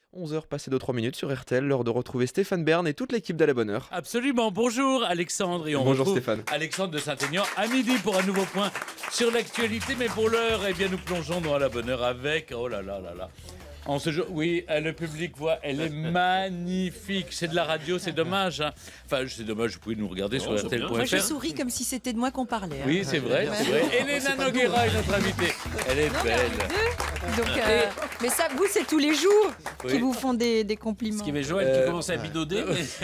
11 heures passées de 3 minutes sur RTL, l'heure de retrouver Stéphane Bern et toute l'équipe d'À la Bonne Heure. Absolument, bonjour Alexandre et on Bonjour retrouve Stéphane. Alexandre de Saint-Aignan à midi pour un nouveau point sur l'actualité, mais pour l'heure, eh bien nous plongeons dans À la Bonne Heure avec, oh là là là là, en ce jour, oui, le public voit, elle est magnifique, c'est de la radio, c'est dommage, hein. Enfin c'est dommage, vous pouvez nous regarder sur RTL.fr. Moi je souris comme si c'était de moi qu'on parlait. Oui, c'est vrai, c'est vrai. Elena Noguera est notre invitée, elle est belle. Donc, mais ça, vous, c'est tous les jours Oui. qui vous font des compliments. Ce qui met Joël qui commence à bidauder.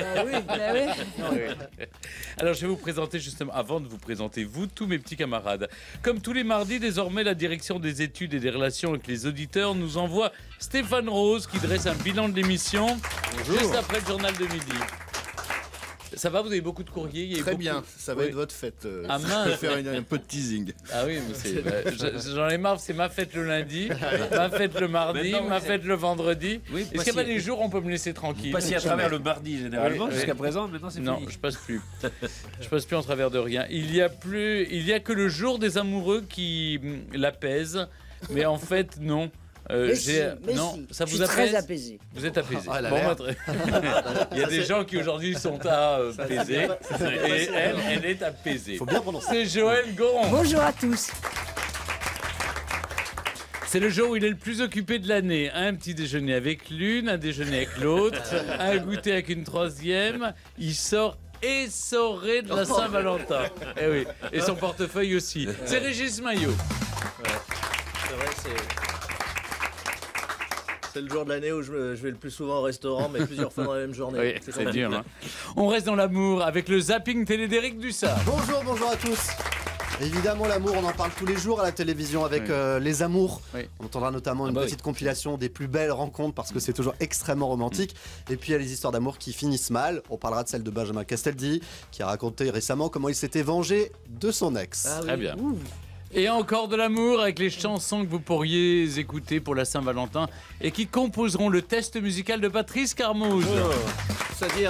Alors je vais vous présenter justement, avant de vous présenter vous, tous mes petits camarades. Comme tous les mardis, désormais, la direction des études et des relations avec les auditeurs nous envoie Stéphane Rose qui dresse un bilan de l'émission juste après le journal de midi. Ça va, vous avez beaucoup de courriers? Il y a eu Très beaucoup... bien, ça va Oui. être votre fête. Ah Je mince. vais faire un peu de teasing. Ah oui, mais j'en ai marre, c'est ma fête le lundi, ma fête le mardi, Maintenant, ma fête le vendredi. Oui, Est-ce qu'il y a pas des jours où on peut me laisser tranquille? Passer à travers le mardi généralement Oui, oui. jusqu'à présent, maintenant c'est Non, fini. je passe plus. Je passe plus en travers de rien. Il y a que le jour des amoureux qui l'apaise, mais en fait non. Non, ça vous apaise? Très apaisé. Vous êtes apaisé. Ah, elle a Bon, l'air. Il y a des gens qui aujourd'hui sont apaisés et elle est apaisée. Faut bien prononcer. C'est Joël Goron. Bonjour à tous. C'est le jour où il est le plus occupé de l'année. Un petit déjeuner avec l'une, un déjeuner avec l'autre, un goûter avec une troisième. Il sort essoré de la Saint-Valentin. Eh oui, et son portefeuille aussi. C'est Régis Maillot. C'est vrai, c'est le jour de l'année où je vais le plus souvent au restaurant, mais plusieurs fois dans la même journée. Oui, c'est dur. Hein. On reste dans l'amour avec le zapping télé d'Éric Dussard. Bonjour à tous. Évidemment, l'amour, on en parle tous les jours à la télévision avec les amours. Oui. On entendra notamment une petite compilation des plus belles rencontres parce que c'est toujours extrêmement romantique. Et puis il y a les histoires d'amour qui finissent mal. On parlera de celle de Benjamin Castaldi qui a raconté récemment comment il s'était vengé de son ex. Ah oui. Très bien. Et encore de l'amour avec les chansons que vous pourriez écouter pour la Saint-Valentin et qui composeront le test musical de Patrice Carmouze. C'est-à-dire,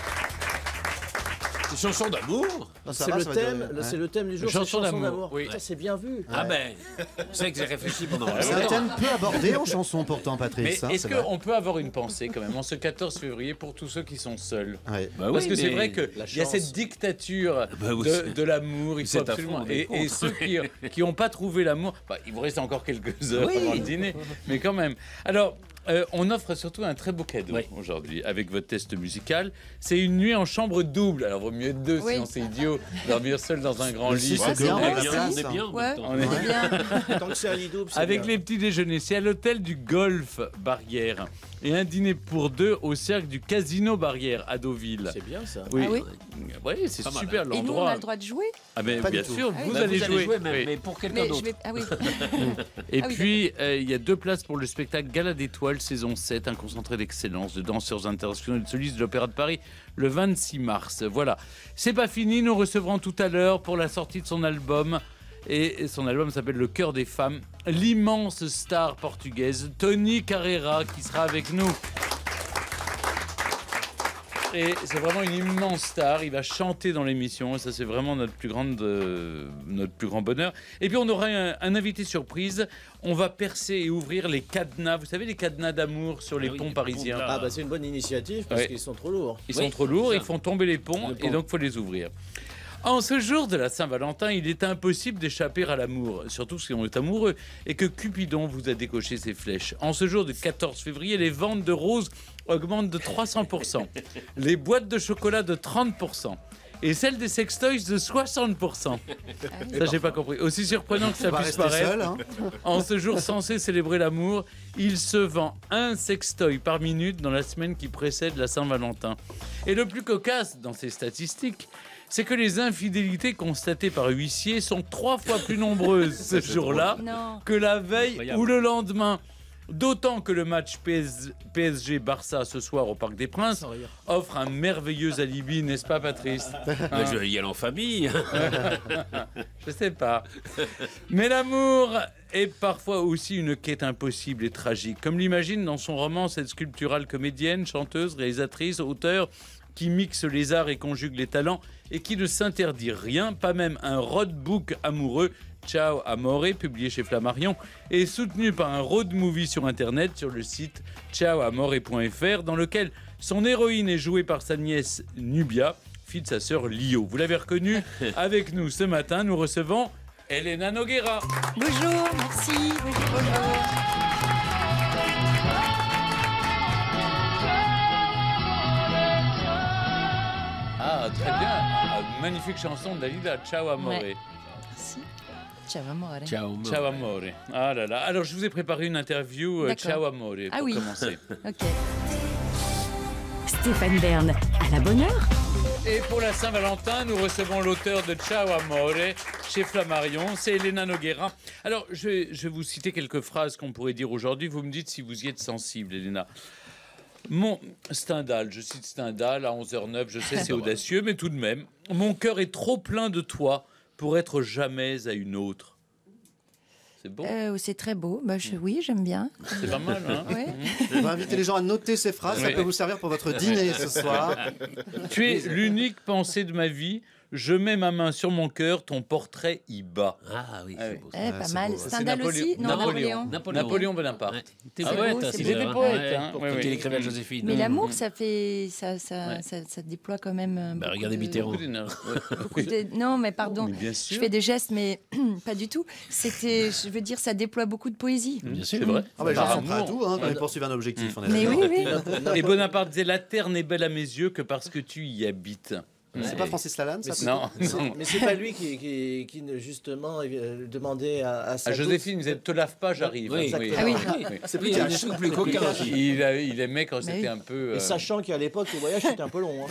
Une chanson d'amour. c'est va, le ça va thème, durer. c'est le thème du jour, c'est Chanson chanson d'amour, d'amour. oui. Putain, c'est bien vu. Ah ben, c'est vrai que j'ai réfléchi pendant C'est un thème peu abordé en chanson pourtant, Mais Patrice. est-ce c'est vrai. qu'on peut avoir une pensée quand même en ce 14 février pour tous ceux qui sont seuls? Ouais. Parce que c'est vrai qu'il la y a chance. cette dictature Bah oui, de l'amour, il faut c'est absolument. affreux, on est Et contre. ceux qui n'ont pas trouvé l'amour, il vous reste encore quelques heures avant le dîner, mais quand même. Alors, on offre surtout un très beau cadeau aujourd'hui avec votre test musical. C'est une nuit en chambre double. Alors, vaut mieux être deux, Oui. sinon c'est idiot dormir seul dans un grand lit. c'est c'est bien, On est bien. bien, on ça. est bien. en Ouais. même temps. On est- C'est bien. Tant que c'est un lit double, c'est Avec bien. les petits déjeuners, c'est à l'hôtel du Golf Barrière et un dîner pour deux au cercle du Casino Barrière à Deauville. C'est bien ça. Oui, Ah oui. Oui, c'est Pas mal, super Et nous, on a l'endroit. le droit de jouer. Ah ben Pas bien du tout. sûr, Ah vous oui. allez jouer. même, Oui. mais pour quelqu'un Mais je d'autre. vais. Ah oui. Et Ah oui, puis, il y a 2 places pour le spectacle Gala d'étoiles, saison 7, un concentré d'excellence de danseurs internationaux et de solistes de l'Opéra de Paris, le 26 mars. Voilà. C'est pas fini, nous recevrons tout à l'heure pour la sortie de son album. Et son album s'appelle Le Cœur des Femmes. L'immense star portugaise, Tony Carreira, qui sera avec nous. Et c'est vraiment une immense star. Il va chanter dans l'émission. Et ça, c'est vraiment notre plus grand bonheur. Et puis, on aura un invité surprise. On va percer et ouvrir les cadenas. Vous savez, les cadenas d'amour sur les Ah oui, ponts les parisiens. ponts, Ah bah c'est une bonne initiative parce Ouais. qu'ils sont trop lourds. Ils sont trop lourds, ça. ils font tomber les ponts, Le pont. et donc il faut les ouvrir. En ce jour de la Saint-Valentin, il est impossible d'échapper à l'amour, surtout si on est amoureux, et que Cupidon vous a décoché ses flèches. En ce jour de 14 février, les ventes de roses augmentent de 300%, les boîtes de chocolat de 30%, et celles des sextoys de 60%. Ça, j'ai pas compris. Aussi surprenant que ça On va puisse rester paraître, seul. Hein. en ce jour censé célébrer l'amour, il se vend un sextoy par minute dans la semaine qui précède la Saint-Valentin. Et le plus cocasse dans ces statistiques, c'est que les infidélités constatées par huissier sont 3 fois plus nombreuses ce jour-là Non. que la veille Incroyable. ou le lendemain. D'autant que le match PSG-Barça ce soir au Parc des Princes offre un merveilleux alibi, n'est-ce pas Patrice? Mais je vais y aller en famille. Je sais pas. Mais l'amour est parfois aussi une quête impossible et tragique, comme l'imagine dans son roman cette sculpturale comédienne, chanteuse, réalisatrice, auteure, qui mixe les arts et conjugue les talents et qui ne s'interdit rien, pas même un roadbook amoureux, Ciao Amore, publié chez Flammarion, et soutenu par un road movie sur Internet sur le site ciaoamore.fr, dans lequel son héroïne est jouée par sa nièce Nubia, fille de sa sœur Lio. Vous l'avez reconnu, avec nous ce matin, nous recevons Elena Noguera. Bonjour, merci. Bonjour. Ah, très bien. Ah, magnifique chanson de Dalida, Ciao Amore. Ouais. Merci. Ciao, amore. Ciao. Ciao Amore. Ah là là. Alors, je vous ai préparé une interview D'accord. Ciao Amore pour Ah oui. commencer. Ok. Stéphane Bern, à la bonne heure. Et pour la Saint-Valentin, nous recevons l'auteur de Ciao Amore chez Flammarion, c'est Elena Noguera. Alors, je vais vous citer quelques phrases qu'on pourrait dire aujourd'hui. Vous me dites si vous y êtes sensible, Elena. Stendhal, je cite Stendhal à 11h09, je sais c'est audacieux, mais tout de même. Mon cœur est trop plein de toi pour être jamais à une autre. C'est beau, C'est très beau. Bah, oui, j'aime bien. c'est pas mal, hein. Ouais. On va inviter les gens à noter ces phrases, ça Oui. peut vous servir pour votre dîner ce soir. Tu es l'unique pensée de ma vie. Je mets ma main sur mon cœur, ton portrait y bat. Ah oui, Ah c'est oui. beau. ça. Pas c'est mal. beau, ouais. Stendhal aussi Non, Napoléon. Napoléon Bonaparte. Ouais. T'es Ah poète, ouais, hein, c'est Céline, des hein. poètes, Ouais, hein. Quand Oui, oui. il écrivait à Joséphine. Mais l'amour, ça déploie quand même. Bah, beaucoup regardez de- Mitterrand. beaucoup Non, mais pardon. Mais bien Je sûr. fais des gestes, mais pas du tout. Je veux dire, ça déploie beaucoup de poésie. Bien C'est sûr. vrai. Ah bah, les gens Par sont prêts à amour. tout quand ils poursuivent un objectif. On est Mais d'accord. oui, oui. Et Bonaparte disait la terre n'est belle à mes yeux que parce que tu y habites. C'est pas Francis Lalanne, ça Mais c'est- Non, non. Mais c'est pas lui qui justement demandait à sa À Joséphine, il disait te lave pas, j'arrive. Oui. Ah oui. C'est Oui, il y a des trucs plus coquins aussi. Il aimait quand Mais c'était oui. un peu. Et sachant qu'à l'époque, les voyages étaient un peu longs.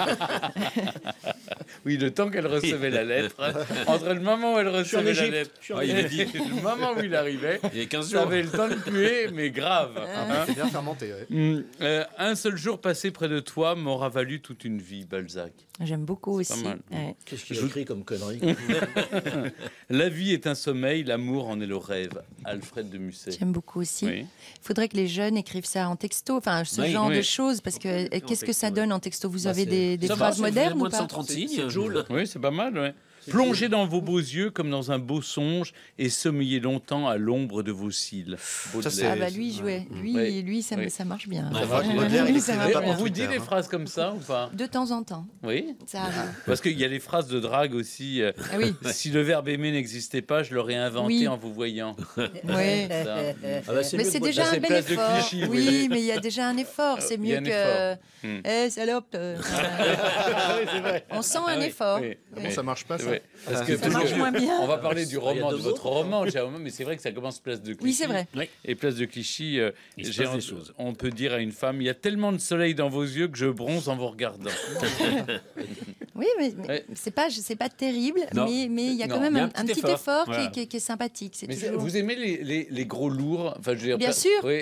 Oui, le temps qu'elle recevait la lettre, entre le moment où elle recevait la lettre Ouais, il a dit. et le moment où il arrivait, Il y a 15 ça jours. avait le temps de puer, mais grave. hein. C'est bien fermenté. Ouais. Un seul jour passé près de toi m'aura valu toute une vie, Balzac. J'aime beaucoup C'est aussi. pas mal. Ouais. Qu'est-ce qu'il a écrit comme connerie La vie est un sommeil, l'amour en est le rêve. Alfred de Musset. J'aime beaucoup aussi. Oui. Il faudrait que les jeunes écrivent ça en texto, enfin ce Oui, genre oui. de choses, parce que qu'est-ce que ça donne en texto Vous avez des Ça va, phrases ça fait modernes moins ou de pas 130 signes. C'est Joule. Oui, c'est pas mal, ouais. Plongez dans vos beaux yeux comme dans un beau songe et sommeillez longtemps à l'ombre de vos cils. Baudelaire. c'est- Ah bah lui jouait, Oui. lui ça, Oui. ça marche bien. Ouais, Baudelaire, il Ça écrivait marche pas on bien. pour vous dit Twitter, des hein. phrases comme ça ou pas? De temps en temps, Oui. ça arrive. Parce qu'il y a les phrases de drague aussi. Ah oui, Si le verbe aimer n'existait pas, je l'aurais inventé Oui. en vous voyant. oui. Ça. Ah bah, Mais mieux c'est que déjà Là, un c'est bel place de effort. Clichy, vous Oui, voyez. mais il y a déjà un effort. C'est Il y a mieux un que. effort. Salope. Oui, c'est vrai. On sent Ah un oui, effort. oui, Oui. oui. Ça marche pas, C'est ça. vrai. Parce que Ça marche moins bien. on va parler du Il y a roman, deux de votre mots. roman, Jérôme, mais c'est vrai que ça commence place de Clichy. Oui, c'est vrai. Oui. Et place de Clichy, Il se j'ai passe des en- choses. on peut dire à une femme, il y a tellement de soleil dans vos yeux que je bronze en vous regardant. Oui, mais Ouais. c'est pas terrible, Non. mais il y a Non. quand même Il y a un petit effort Voilà. qui est sympathique. C'est Mais toujours... vous aimez les gros lourds, enfin, je veux dire, Bien pas- sûr. Oui.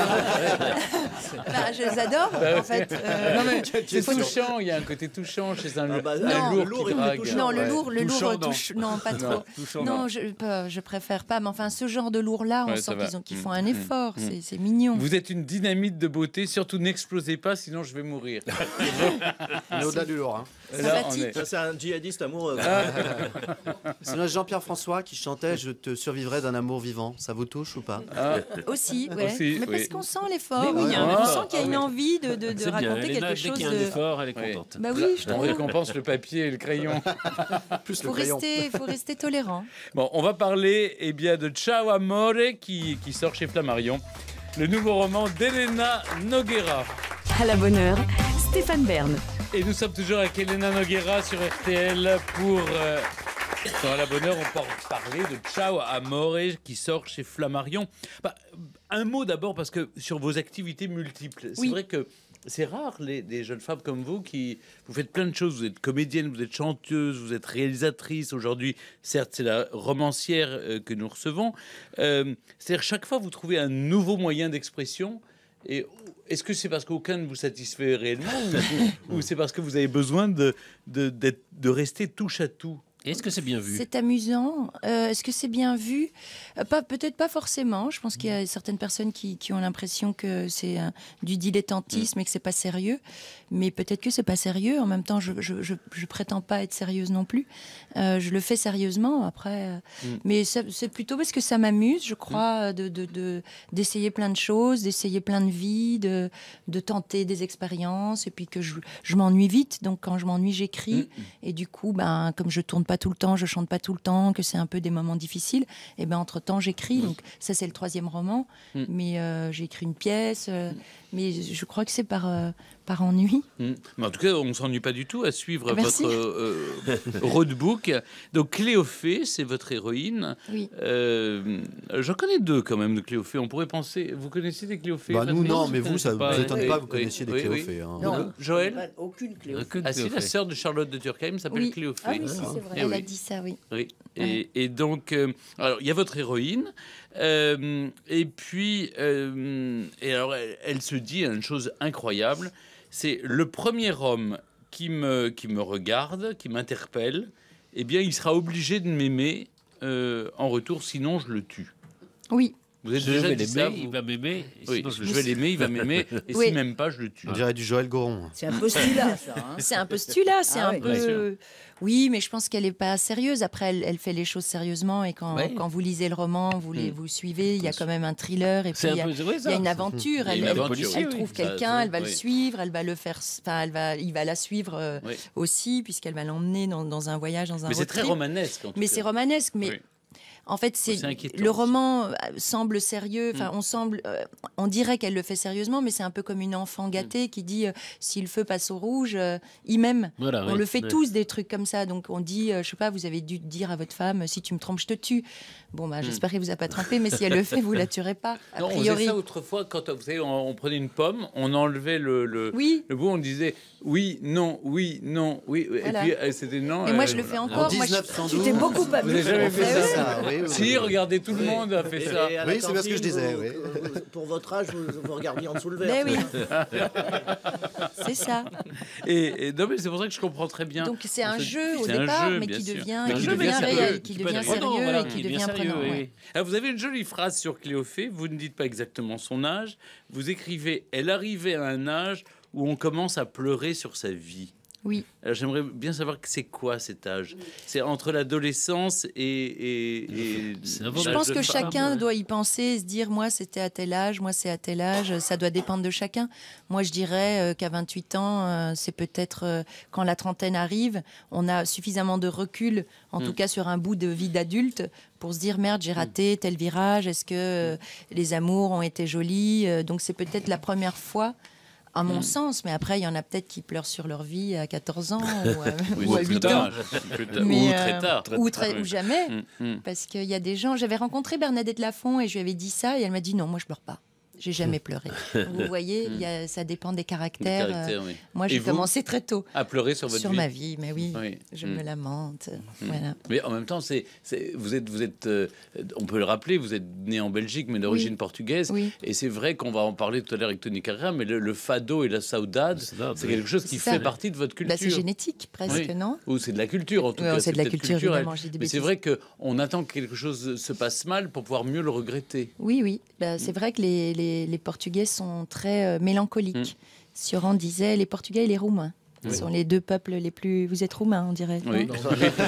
Bah, je les adore, en fait. Non, mais c'est touchant, il y a un côté touchant chez un, Ah bah, un non, lourd le qui lourd, il est drague. touchant. Non, le Ouais. lourd Touchant, non. touche. Non, pas trop. touchant, Non, je préfère pas. Mais enfin, ce genre de lourd-là, on Ouais, sent ça va. qu'ils font un effort. C'est mignon. Vous êtes une dynamite de beauté, surtout n'explosez pas, sinon je vais mourir. On est au-delà du lourd. Hein. Là, on Sympathique. est- Ça, c'est un djihadiste amoureux. C'est Jean-Pierre François qui chantait Je te survivrai d'un amour vivant. Ça vous touche ou pas? Ah, Aussi, ouais. Aussi, mais oui. parce qu'on sent l'effort. Mais oui, il y a un on effort. sent qu'il y a une envie de C'est bien, raconter Elena, quelque dès chose qu'il y a un de. effort, elle est Oui. contente. Bah oui, je on trouve. récompense le papier et le crayon. Plus le Faut crayon. faut rester tolérant. Bon, on va parler bien de Ciao Amore qui sort chez Flammarion, le nouveau roman d'Elena Noguera. À la bonne heure, Stéphane Bern. Et nous sommes toujours avec Elena Noguera sur RTL pour... dans la bonne heure, on peut parler de Ciao Amore qui sort chez Flammarion. Bah, un mot d'abord, parce que sur vos activités multiples, c'est Oui. vrai que c'est rare des jeunes femmes comme vous qui... Vous faites plein de choses, vous êtes comédienne, vous êtes chanteuse, vous êtes réalisatrice. Aujourd'hui, certes, c'est la romancière que nous recevons. C'est-à-dire, chaque fois, vous trouvez un nouveau moyen d'expression. Et est-ce que c'est parce qu'aucun ne vous satisfait réellement ou c'est parce que vous avez besoin de rester touche à tout? Est-ce que c'est bien vu? C'est amusant. Est-ce que c'est bien vu? Peut-être pas forcément. Je pense qu'il y a certaines personnes qui ont l'impression que c'est du dilettantisme et que c'est pas sérieux. Mais peut-être que c'est pas sérieux. En même temps, je prétends pas être sérieuse non plus. Je le fais sérieusement. Après, mais c'est plutôt parce que ça m'amuse, je crois, d'essayer plein de choses, d'essayer plein de vies, de tenter des expériences. Et puis que je m'ennuie vite. Donc quand je m'ennuie, j'écris. Et du coup, comme je tourne pas tout le temps, je chante pas tout le temps, que c'est un peu des moments difficiles, et entre-temps j'écris. Donc ça c'est le 3e roman, mais j'ai écrit une pièce, mais je crois que c'est par ennui. Mais en tout cas, on ne s'ennuie pas du tout à suivre Merci. votre roadbook. Donc Cléophée, c'est votre héroïne. Oui. J'en connais 2 quand même de Cléophée. On pourrait penser... Vous connaissez des Cléophées? Nous, non, mais vous, ça ne pas. vous étonne pas, vous Oui, connaissiez des oui, Cléophées. oui. Hein. Joël? Aucune Cléophée. Ah si, la sœur de Charlotte de Turckheim s'appelle Oui. Cléophée. Ah oui, si, c'est vrai. Eh Elle oui. a dit ça, oui. Oui. Ouais. Et donc, alors il y a votre héroïne, et puis, et alors elle se dit une chose incroyable, c'est le premier homme qui me regarde, qui m'interpelle, eh bien il sera obligé de m'aimer en retour, sinon je le tue. Oui. Vous êtes Je déjà vais dit ça, l'aimer, il va m'aimer. Oui, sinon je vais l'aimer, il va m'aimer, et Oui. si même pas, je le tue. On dirait du Joël Goron. C'est un postulat, ça. Hein. C'est un postulat, c'est Ah un oui, bien sûr. peu... Oui, mais je pense qu'elle n'est pas sérieuse. Après, elle fait les choses sérieusement. Et quand vous lisez le roman, vous suivez, il y a quand même un thriller. Et puis, il y a une aventure. Il y a une aventure, elle oui. trouve Ça, quelqu'un, elle va oui. le suivre, elle va le faire... Enfin, il va la suivre Oui. aussi, puisqu'elle va l'emmener dans un voyage, dans un Mais c'est road très trip. romanesque. En tout Mais cas. c'est romanesque. Mais Oui. en fait, C'est inquiétant le aussi. roman semble sérieux. Enfin, on dirait qu'elle le fait sérieusement, mais c'est un peu comme une enfant gâtée qui dit si le feu passe au rouge, il m'aime. Voilà, On oui. le fait Oui. tous des trucs comme ça. Donc on dit, je sais pas, vous avez dû dire à votre femme si tu me trompes, je te tue. Bon, j'espère qu'elle vous a pas trompé, mais si elle le fait, vous la tuerez pas. A Non, on priori. faisait ça autrefois quand vous savez, on prenait une pomme, on enlevait le Oui. bout, on disait oui, non, oui, non, oui, Voilà. et puis c'était non. Et moi, je le fais encore. En Moi, 1912, tu t'es beaucoup pas Vous avez jamais fait Ah ça, ouais. oui, Si, regardez, tout le monde a fait ça. Et à la Oui, c'est bien ce que je cantine, disais, vous- oui. pour votre âge, vous regardiez en dessous le verre. Mais oui. C'est ça. Et non, mais c'est pour ça que je comprends très bien. Donc c'est un En fait, jeu au c'est un départ, jeu, mais bien qui sûr. devient, Un qui jeu, devient bien sérieux, réel, qui qui peut devient être- sérieux Oh non, voilà, et qui qui devient devient sérieux, prenant. oui, ouais. oui. Alors, vous avez une jolie phrase sur Cléophée, vous ne dites pas exactement son âge, vous écrivez « Elle arrivait à un âge où on commence à pleurer sur sa vie ». Oui. Alors j'aimerais bien savoir que c'est quoi cet âge. C'est entre l'adolescence et C'est avant Je l'âge pense de que femme. chacun doit y penser et se dire moi c'était à tel âge, moi c'est à tel âge, ça doit dépendre de chacun. Moi je dirais qu'à 28 ans, c'est peut-être quand la trentaine arrive, on a suffisamment de recul, en tout cas sur un bout de vie d'adulte, pour se dire merde j'ai raté tel virage, est-ce que les amours ont été jolis, donc c'est peut-être la première fois. À mon sens, mais après, il y en a peut-être qui pleurent sur leur vie à 14 ans Oui, ou à c'est plus 8 ans. tard, plus tard. Mais, Ou très tard. ou jamais. Mm. Parce qu'il y a des gens. J'avais rencontré Bernadette Lafont et je lui avais dit ça et elle m'a dit non, moi je pleure pas. J'ai jamais pleuré. Vous voyez, ça dépend des caractères. Oui. Moi, Et j'ai vous commencé très tôt À pleurer sur votre sur vie. ma vie, mais oui, Oui. je me lamente. Voilà. Mais en même temps, vous êtes, on peut le rappeler, vous êtes né en Belgique, mais d'origine portugaise. Oui. Et c'est vrai qu'on va en parler tout à l'heure avec Tony Carrera, mais le fado et la saudade, c'est quelque chose qui C'est fait ça. partie de votre culture. Bah, c'est génétique presque, Oui. non? Ou c'est de la culture, en tout Ouais, cas. c'est de la peut-être culture, culturel. évidemment, je dis des Mais c'est bêtises. vrai qu'on attend que quelque chose se passe mal pour pouvoir mieux le regretter. Oui, oui. Bah, c'est vrai que les Portugais sont très mélancoliques. Sioran disait les Portugais et les Roumains. Ce sont les deux peuples les plus... Vous êtes roumain, on dirait. Oui. non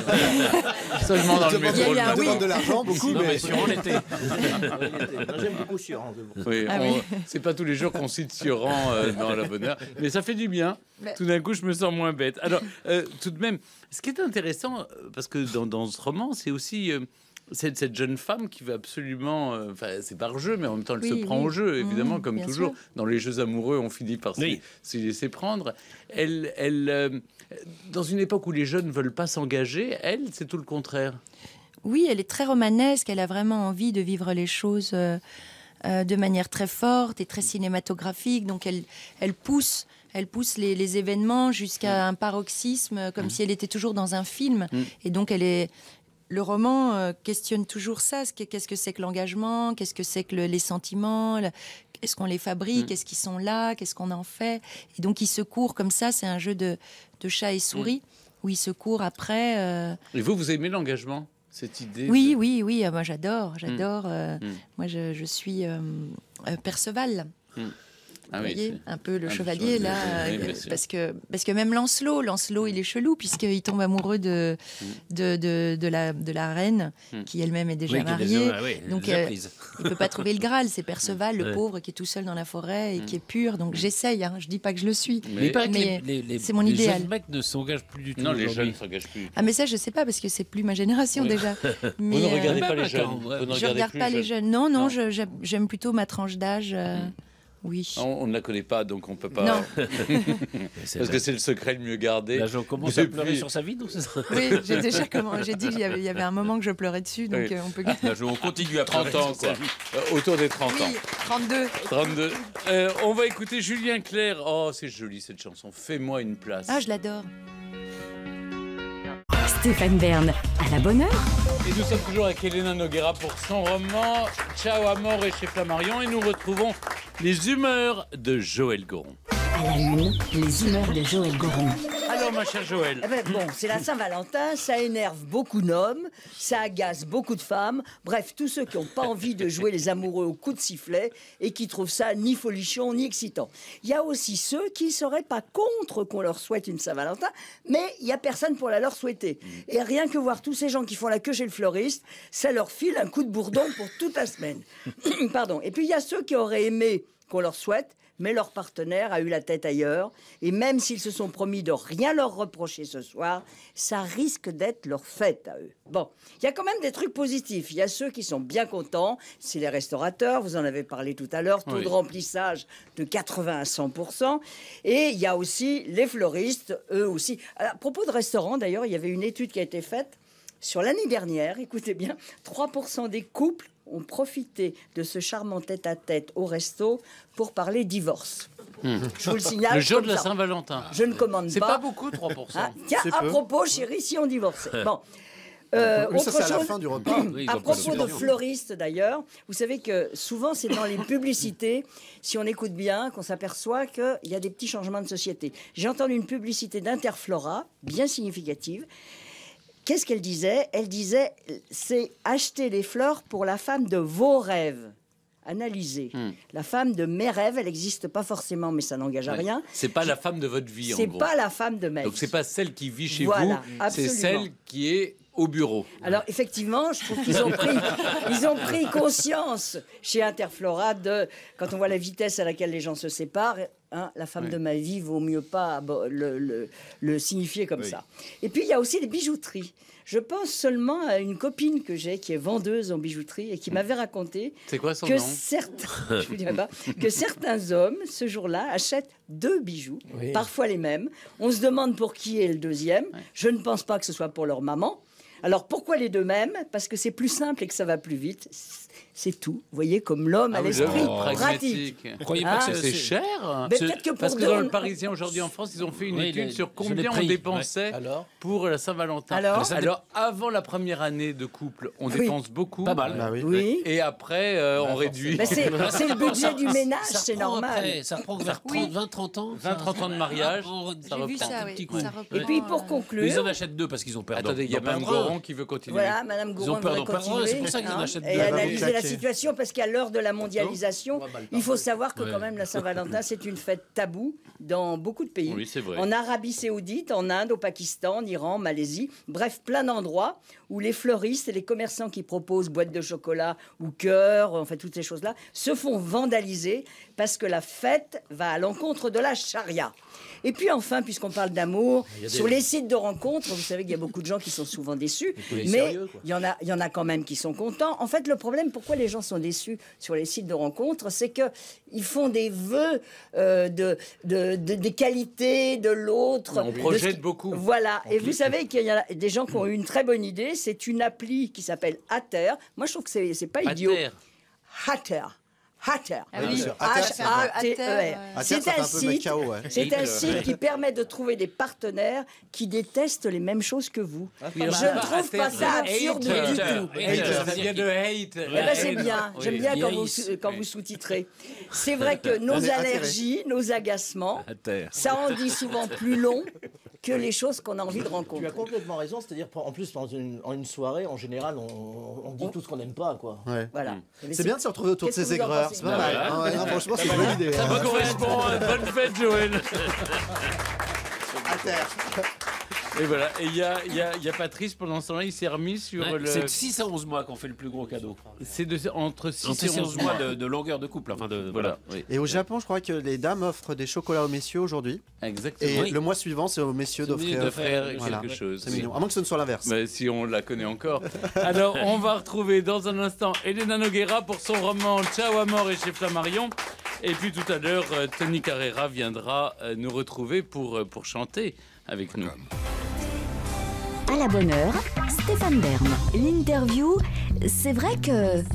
Seulement dans le Demande métro. Il y a eu un oui. de l'argent, beaucoup, Non, mais mais sur on était. Moi, j'aime beaucoup Sioran. Oui, Ah oui. c'est pas tous les jours qu'on cite Sioran dans la bonne heure, mais ça fait du bien. Mais- Tout d'un coup, je me sens moins bête. Alors, tout de même, ce qui est intéressant, parce que dans ce roman, c'est aussi cette jeune femme qui veut absolument, enfin, c'est par jeu, mais en même temps, elle Oui, se prend oui. au jeu, évidemment, Mmh, comme bien toujours. sûr. Dans les jeux amoureux, on finit par Oui. s'y laisser prendre. Elle, dans une époque où les jeunes ne veulent pas s'engager, elle, c'est tout le contraire. Oui, elle est très romanesque. Elle a vraiment envie de vivre les choses de manière très forte et très cinématographique. Donc, elle pousse les événements jusqu'à un paroxysme, comme si elle était toujours dans un film. Et donc, le roman questionne toujours ça. Qu'est-ce que c'est que l'engagement? Qu'est-ce que c'est que les sentiments? Est-ce qu'on les fabrique? Est-ce qu'ils sont là? Qu'est-ce qu'on en fait? Et donc, il se court comme ça. C'est un jeu de chat et souris. où ils se courent après. Et vous aimez l'engagement, cette idée Oui, oui, moi j'adore. Moi je suis Perceval. Ah Vous oui, voyez, c'est- un peu le Ah, chevalier le là, chevalier, oui, bien sûr. parce que même Lancelot, il est chelou puisqu'il tombe amoureux de la reine qui elle-même est déjà mariée. Donc il peut pas trouver le Graal. C'est Perceval, le pauvre, qui est tout seul dans la forêt et qui est pur. Donc j'essaye. Je dis pas que je le suis, Mais il paraît que mais les c'est mon idéal. Les jeunes mecs ne s'engagent plus du tout. Non, les aujourd'hui. jeunes ne s'engagent plus. Ah mais ça je sais pas parce que c'est plus ma génération Oui. déjà. Vous ne regardez Bah, pas les bah, jeunes. quand- Vous ne Je regardez regarde plus pas les jeunes. Non, Non. j'aime plutôt ma tranche d'âge. Oui. On ne la connaît pas, donc on peut pas. Non. Parce que c'est le secret le mieux gardé. Là, j'en commence Et à pleurer puis- sur sa vie, donc c'est ça. Oui, j'ai dit qu'il y avait un moment que je pleurais dessus, donc Oui. on peut. Là, on continue à 30 pleurer ans, sur sa quoi. vie. Autour des 30 ans. Oui, 32. 32. On va écouter Julien Clerc. Oh, c'est joli cette chanson. Fais-moi une place. Ah, je l'adore. Stéphane Bern, à la bonne heure. Et nous sommes toujours avec Elena Noguera pour son roman Ciao Amore chez Flammarion. Et nous retrouvons les humeurs de Joël Goron. À la une, les humeurs de Joël Goron. Alors, ma chère Joël. Eh ben, bon, c'est la Saint-Valentin, ça énerve beaucoup d'hommes, ça agace beaucoup de femmes, bref, tous ceux qui n'ont pas envie de jouer les amoureux au coup de sifflet et qui trouvent ça ni folichon ni excitant. Il y a aussi ceux qui ne seraient pas contre qu'on leur souhaite une Saint-Valentin, mais il n'y a personne pour la leur souhaiter. Et rien que voir tous ces gens qui font la queue chez le fleuriste, ça leur file un coup de bourdon pour toute la semaine. Pardon. Et puis il y a ceux qui auraient aimé qu'on leur souhaite, mais leur partenaire a eu la tête ailleurs. Et même s'ils se sont promis de rien leur reprocher ce soir, ça risque d'être leur fête à eux. Bon, il y a quand même des trucs positifs. Il y a ceux qui sont bien contents, c'est les restaurateurs, vous en avez parlé tout à l'heure, taux Oui. de remplissage de 80 à 100%. Et il y a aussi les fleuristes, eux aussi. À propos de restaurants, d'ailleurs, il y avait une étude qui a été faite sur l'année dernière, écoutez bien, 3% des couples ont profité de ce charmant tête-à-tête au resto pour parler divorce. Je vous le signale. Le jour de comme la ça. Saint-Valentin. Je ne commande C'est pas. pas beaucoup, 3%. Ah, tiens, C'est à peu. propos, chérie, si on divorçait. Bon. Oui, ça, Autre c'est à la chose, fin du repas. Oui, ils à ont pas propos le de fleuristes d'ailleurs, vous savez que souvent c'est dans les publicités, si on écoute bien, qu'on s'aperçoit qu'il y a des petits changements de société. J'ai entendu une publicité d'Interflora, bien significative. Qu'est-ce qu'elle disait? Elle disait, c'est acheter des fleurs pour la femme de vos rêves. Analysez. La femme de mes rêves, elle n'existe pas forcément, mais ça n'engage à Ouais. rien. C'est pas la femme de votre vie, en C'est gros. pas la femme de ma Donc vie. c'est pas celle qui vit chez Voilà, vous, absolument. c'est celle qui est au bureau. Alors effectivement, je trouve qu'ils ont pris conscience chez Interflora de, quand on voit la vitesse à laquelle les gens se séparent, hein, la femme Oui. de ma vie vaut mieux pas le signifier comme ça. Et puis il y a aussi les bijouteries. Je pense seulement à une copine que j'ai qui est vendeuse en bijouterie et qui m'avait raconté C'est quoi son que nom certains, je vous dirai pas, que certains hommes ce jour-là achètent 2 bijoux, parfois les mêmes. On se demande pour qui est le deuxième. Je ne pense pas que ce soit pour leur maman. Alors pourquoi les deux mêmes? Parce que c'est plus simple et que ça va plus vite. C'est tout. Vous voyez, comme l'homme Ah à oui, l'esprit le pratique. pragmatique. Vous croyez Ah, pas que C'est cher. Mais peut-être que pour Parce que deux, dans on- le Parisien aujourd'hui en France, ils ont fait une Oui, étude les- sur sur combien les on prix, dépensait Alors pour la Saint-Valentin. Alors avant la première année de couple, on Oui. dépense beaucoup. Pas mal. Bah oui. Oui. Et après, on réduit. Mais c'est le budget du ménage, Ça c'est reprend normal. après, ça reprend vers 20-30 ans. 20-30 ans de mariage, ça J'ai vu reprend. ça, un oui. petit coup. Ça reprend, Et puis pour Mais ils conclure, en achètent 2 parce qu'ils ont peur d'en Attendez, il y a d'en Mme perdre un. Goron qui veut continuer. voilà, Madame Ils Goron ont peur voudrait d'en perdre un, continuer. c'est pour ça qu'ils en achètent Et deux. analyser la Claquer. situation, parce qu'à l'heure de la mondialisation, il faut savoir que Ouais. quand même la Saint-Valentin, c'est une fête taboue dans beaucoup de pays. Oui, c'est vrai. En Arabie Saoudite, en Inde, au Pakistan, en Iran, en Malaisie, bref, plein d'endroits où les fleuristes et les commerçants qui proposent boîtes de chocolat ou cœurs, enfin toutes ces choses-là, se font vandaliser parce que la fête va à l'encontre de la charia. Et puis enfin, puisqu'on parle d'amour, sur les sites de rencontres, vous savez qu'il y a beaucoup de gens qui sont souvent déçus, mais il y en a quand même qui sont contents. En fait, le problème, pourquoi les gens sont déçus sur les sites de rencontres, c'est que ils font des vœux des qualités de l'autre. On de projette ce qui- beaucoup. Voilà. Et vous savez qu'il y a des gens qui ont eu une très bonne idée. C'est une appli qui s'appelle Hatter. Moi, je trouve que c'est pas À idiot. terre. Hatter. Hatter. Ah oui, sûr. Hatter, c'est un peu- H-A-T-E-R. Ah, C'est ça fait un un peu mec site. KO, ouais. C'est un Hitler. site qui permet de trouver des partenaires qui détestent les mêmes choses que vous. Je alors, ne trouve pas ça absurde du tout. Ça vient de hate. Eh ben, c'est bien, j'aime bien quand vous sous-titrez. C'est vrai que nos On est allergies, nos agacements, À terre. ça en dit souvent plus long que les choses qu'on a envie de Tu as rencontrer. complètement raison, c'est-à-dire en plus en une soirée, en général, on dit tout ce qu'on n'aime pas, quoi. Ouais. Voilà. C'est bien de se retrouver autour de Qu'est-ce ces que vous en aigreurs. pensez C'est pas mal. Voilà. Ouais, non, franchement, c'est une bonne idée. Ça me correspond. Bonne fête, Joël. À terre. Et voilà. Et il y a Patrice, pendant ce temps-là, il s'est remis sur Ouais, le. C'est de 6 à 11 mois qu'on fait le plus gros cadeau. C'est entre 6 Entre et 6 et 11 11 mois de longueur de couple. Enfin, Voilà. Oui. Et au Japon, je crois que les dames offrent des chocolats aux messieurs aujourd'hui. Exactement. Et Oui. le mois suivant, c'est aux messieurs d'offrir. D'offrir Voilà. quelque chose. C'est oui. mignon. À moins que ce ne soit l'inverse. Mais si on la connaît encore. Alors, on va retrouver dans un instant Elena Noguera pour son roman Ciao Amor et chez Flammarion. Et puis tout à l'heure, Tony Carrera viendra nous retrouver pour chanter avec nous. À la bonne heure, Stéphane Bern. L'interview, c'est vrai que...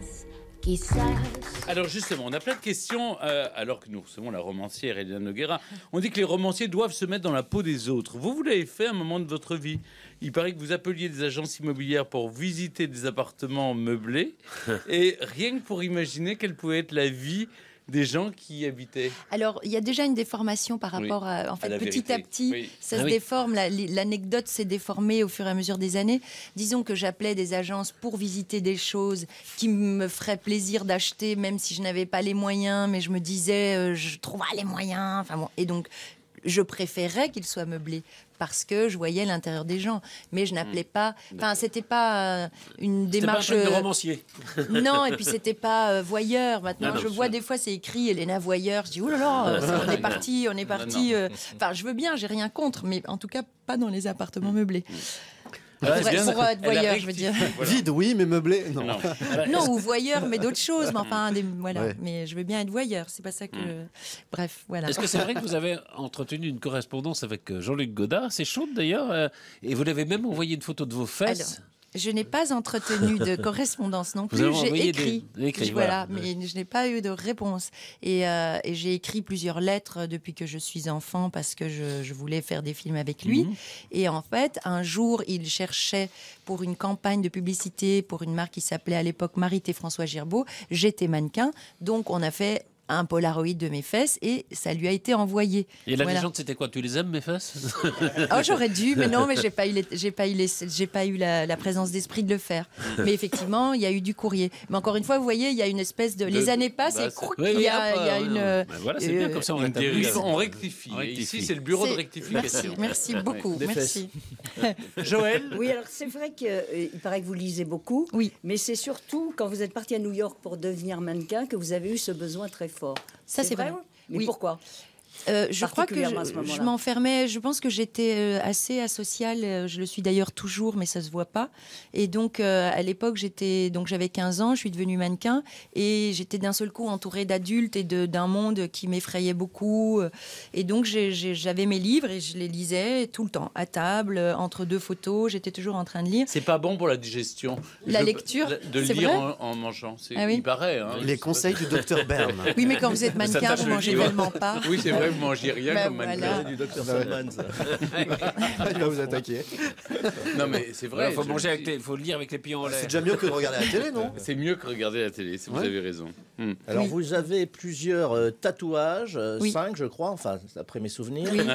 Alors justement, on a plein de questions, alors que nous recevons la romancière Elena Noguera. On dit que les romanciers doivent se mettre dans la peau des autres. Vous l'avez fait à un moment de votre vie. Il paraît que vous appeliez des agences immobilières pour visiter des appartements meublés. Et rien que pour imaginer quelle pouvait être la vie des gens qui y habitaient. Alors, il y a déjà une déformation par Oui, rapport à... En à fait, la petit vérité. à petit, Oui. ça Ah se oui. déforme. L'anecdote s'est déformée au fur et à mesure des années. Disons que j'appelais des agences pour visiter des choses qui me feraient plaisir d'acheter, même si je n'avais pas les moyens, mais je me disais, je trouverai les moyens. Enfin bon, et donc, je préférais qu'ils soient meublés parce que je voyais l'intérieur des gens. Mais je n'appelais pas... Enfin, c'était pas une démarche... C'était pas un truc de romancier. Non, et puis c'était pas voyeur. Maintenant, Non, je non, vois ça. des fois c'est écrit Elena Voyeur. Je dis oh là là, on est parti, on est parti. Non. Enfin, je veux bien, j'ai rien contre, mais en tout cas pas dans les appartements meublés. Ah, Pour c'est bien, être elle a voyeur, je veux rectifié. dire. Voilà. Vide, oui, mais meublé, non. Non. Non, ou voyeur, mais d'autres choses. Mais enfin, voilà. Ouais. Mais je veux bien être voyeur. C'est pas ça que. Bref, voilà. Est-ce que c'est vrai que vous avez entretenu une correspondance avec Jean-Luc Godard? C'est chaude d'ailleurs. Et vous l'avez même envoyé une photo de vos fesses. Je n'ai pas entretenu de correspondance non Vous plus. avez J'ai envoyé écrit. écrit, Voilà, voilà. mais je n'ai pas eu de réponse. Et j'ai écrit plusieurs lettres depuis que je suis enfant parce que je voulais faire des films avec lui. Et en fait, un jour, il cherchait pour une campagne de publicité pour une marque qui s'appelait à l'époque Marité François Girbeau. J'étais mannequin, donc on a fait un Polaroid de mes fesses et ça lui a été envoyé. Et la Voilà. légende, c'était quoi? Tu les aimes, mes fesses? Oh, j'aurais dû, mais non, mais j'ai pas eu la présence d'esprit de le faire. Mais effectivement, il y a eu du courrier. Mais encore une fois, vous voyez, il y a une espèce de... Les années passent bah, et croc, Oui, il oui, y a hop, une... ben voilà, c'est bien comme ça, on On rétablit. dirige, on rectifie. On rectifie. Ici, c'est le bureau de c'est- rectification. Merci beaucoup, Des merci. Joël, Oui, alors c'est vrai qu'il paraît que vous lisez beaucoup, Oui. mais c'est surtout quand vous êtes parti à New York pour devenir mannequin que vous avez eu ce besoin très fort. Ça, c'est vrai. Mais Oui. pourquoi? Je crois que Particulièrement à ce je moment-là. m'enfermais. Je pense que j'étais assez asociale. Je le suis d'ailleurs toujours, mais ça se voit pas. Et donc, à l'époque, j'avais 15 ans. Je suis devenue mannequin et j'étais d'un seul coup entourée d'adultes et d'un monde qui m'effrayait beaucoup. Et donc, j'avais mes livres et je les lisais tout le temps à table, entre deux photos. J'étais toujours en train de lire. c'est pas bon pour la digestion. La lecture, de c'est lire vrai en mangeant. Ah oui. Il paraît. Hein. Les conseils du docteur Bern. Oui, mais quand vous êtes Ça mannequin, tâche vous le mangez livre. tellement pas. Oui, c'est vrai, vous mangez rien Ben comme mannequin. voilà. Du docteur Salman, ça. Il va vous attaquer. Non, mais c'est vrai. Il faut je manger le avec dis. faut lire avec les pieds en l'air. C'est déjà mieux que de regarder la télé, non? C'est mieux que regarder la télé, si vous Ouais. avez raison. Alors, Oui. vous avez plusieurs tatouages, Oui. 5 je crois, enfin, d'après mes souvenirs. Oui.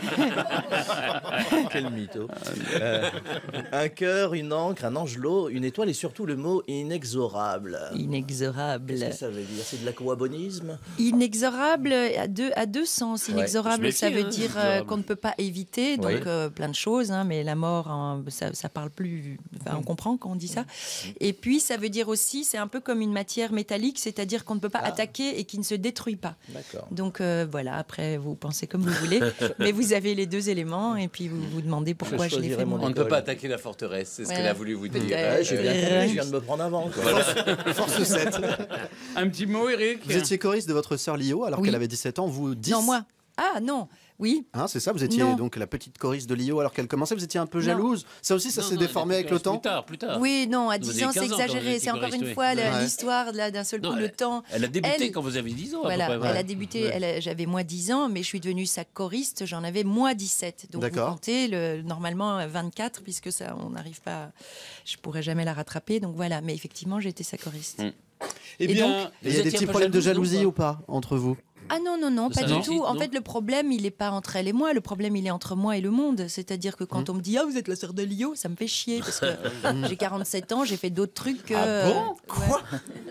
Quel mytho. Un cœur, une encre, un angelot, une étoile et surtout le mot inexorable. Inexorable. Qu'est-ce que ça veut dire? C'est de l'aquabonisme? Inexorable à deux sens. Inexorable, Je ça méfie, veut hein, dire inexorable. qu'on ne peut pas éviter, donc Oui. plein de choses, hein, mais la mort, hein, ça parle plus. Enfin, on comprend quand on dit ça. Et puis, ça veut dire aussi, c'est un peu comme une matière métallique, c'est-à-dire qu'on ne peut pas attaquer et qui ne se détruit pas. D'accord. Donc voilà, après, vous pensez comme vous voulez, mais vous avez les deux éléments et puis vous vous demandez pourquoi je l'ai choisirai fait mon moi. On ne peut pas attaquer la forteresse, c'est ce Voilà. qu'elle a voulu vous dire. Peut-être. J'ai bien compris, je viens de me prendre avant. Quoi. Force 7. Un petit mot, Eric. Vous étiez choriste de votre sœur Lio alors Oui. qu'elle avait 17 ans, vous 10. Non, moi. Ah non, oui. Hein, c'est ça, vous étiez Non. donc la petite choriste de Lio alors qu'elle commençait, vous étiez un peu Non. jalouse. Ça aussi, ça Non, s'est non, déformé elle avec était le temps. Plus tard. Oui, non, à Vous 10 avez ans, 15 c'est ans quand vous exagéré. étiez C'est encore choriste, une oui. fois Ouais. l'histoire, là, d'un seul coup, Non, le temps. Elle a débuté Elle- quand vous avez 10 ans. Voilà, à peu près, elle ouais. a débuté, j'avais moi 10 ans, mais je suis devenue sa choriste, j'en avais moi 17. Donc vous D'accord. comptez, normalement 24, puisque ça, on n'arrive pas, je pourrais jamais la rattraper. Donc voilà, mais effectivement, j'ai été sa choriste. Eh Et bien, donc, Et il y a des étiez un petits peu problèmes de jalouse, jalousie non, ou pas entre vous? Ah non, pas Ça, du non. tout. En Non. fait, le problème, il n'est pas entre elle et moi. Le problème, il est entre moi et le monde. C'est-à-dire que quand on me dit « Ah, vous êtes la sœur de Lio », ça me fait chier parce que j'ai 47 ans, j'ai fait d'autres trucs que... Ah bon Quoi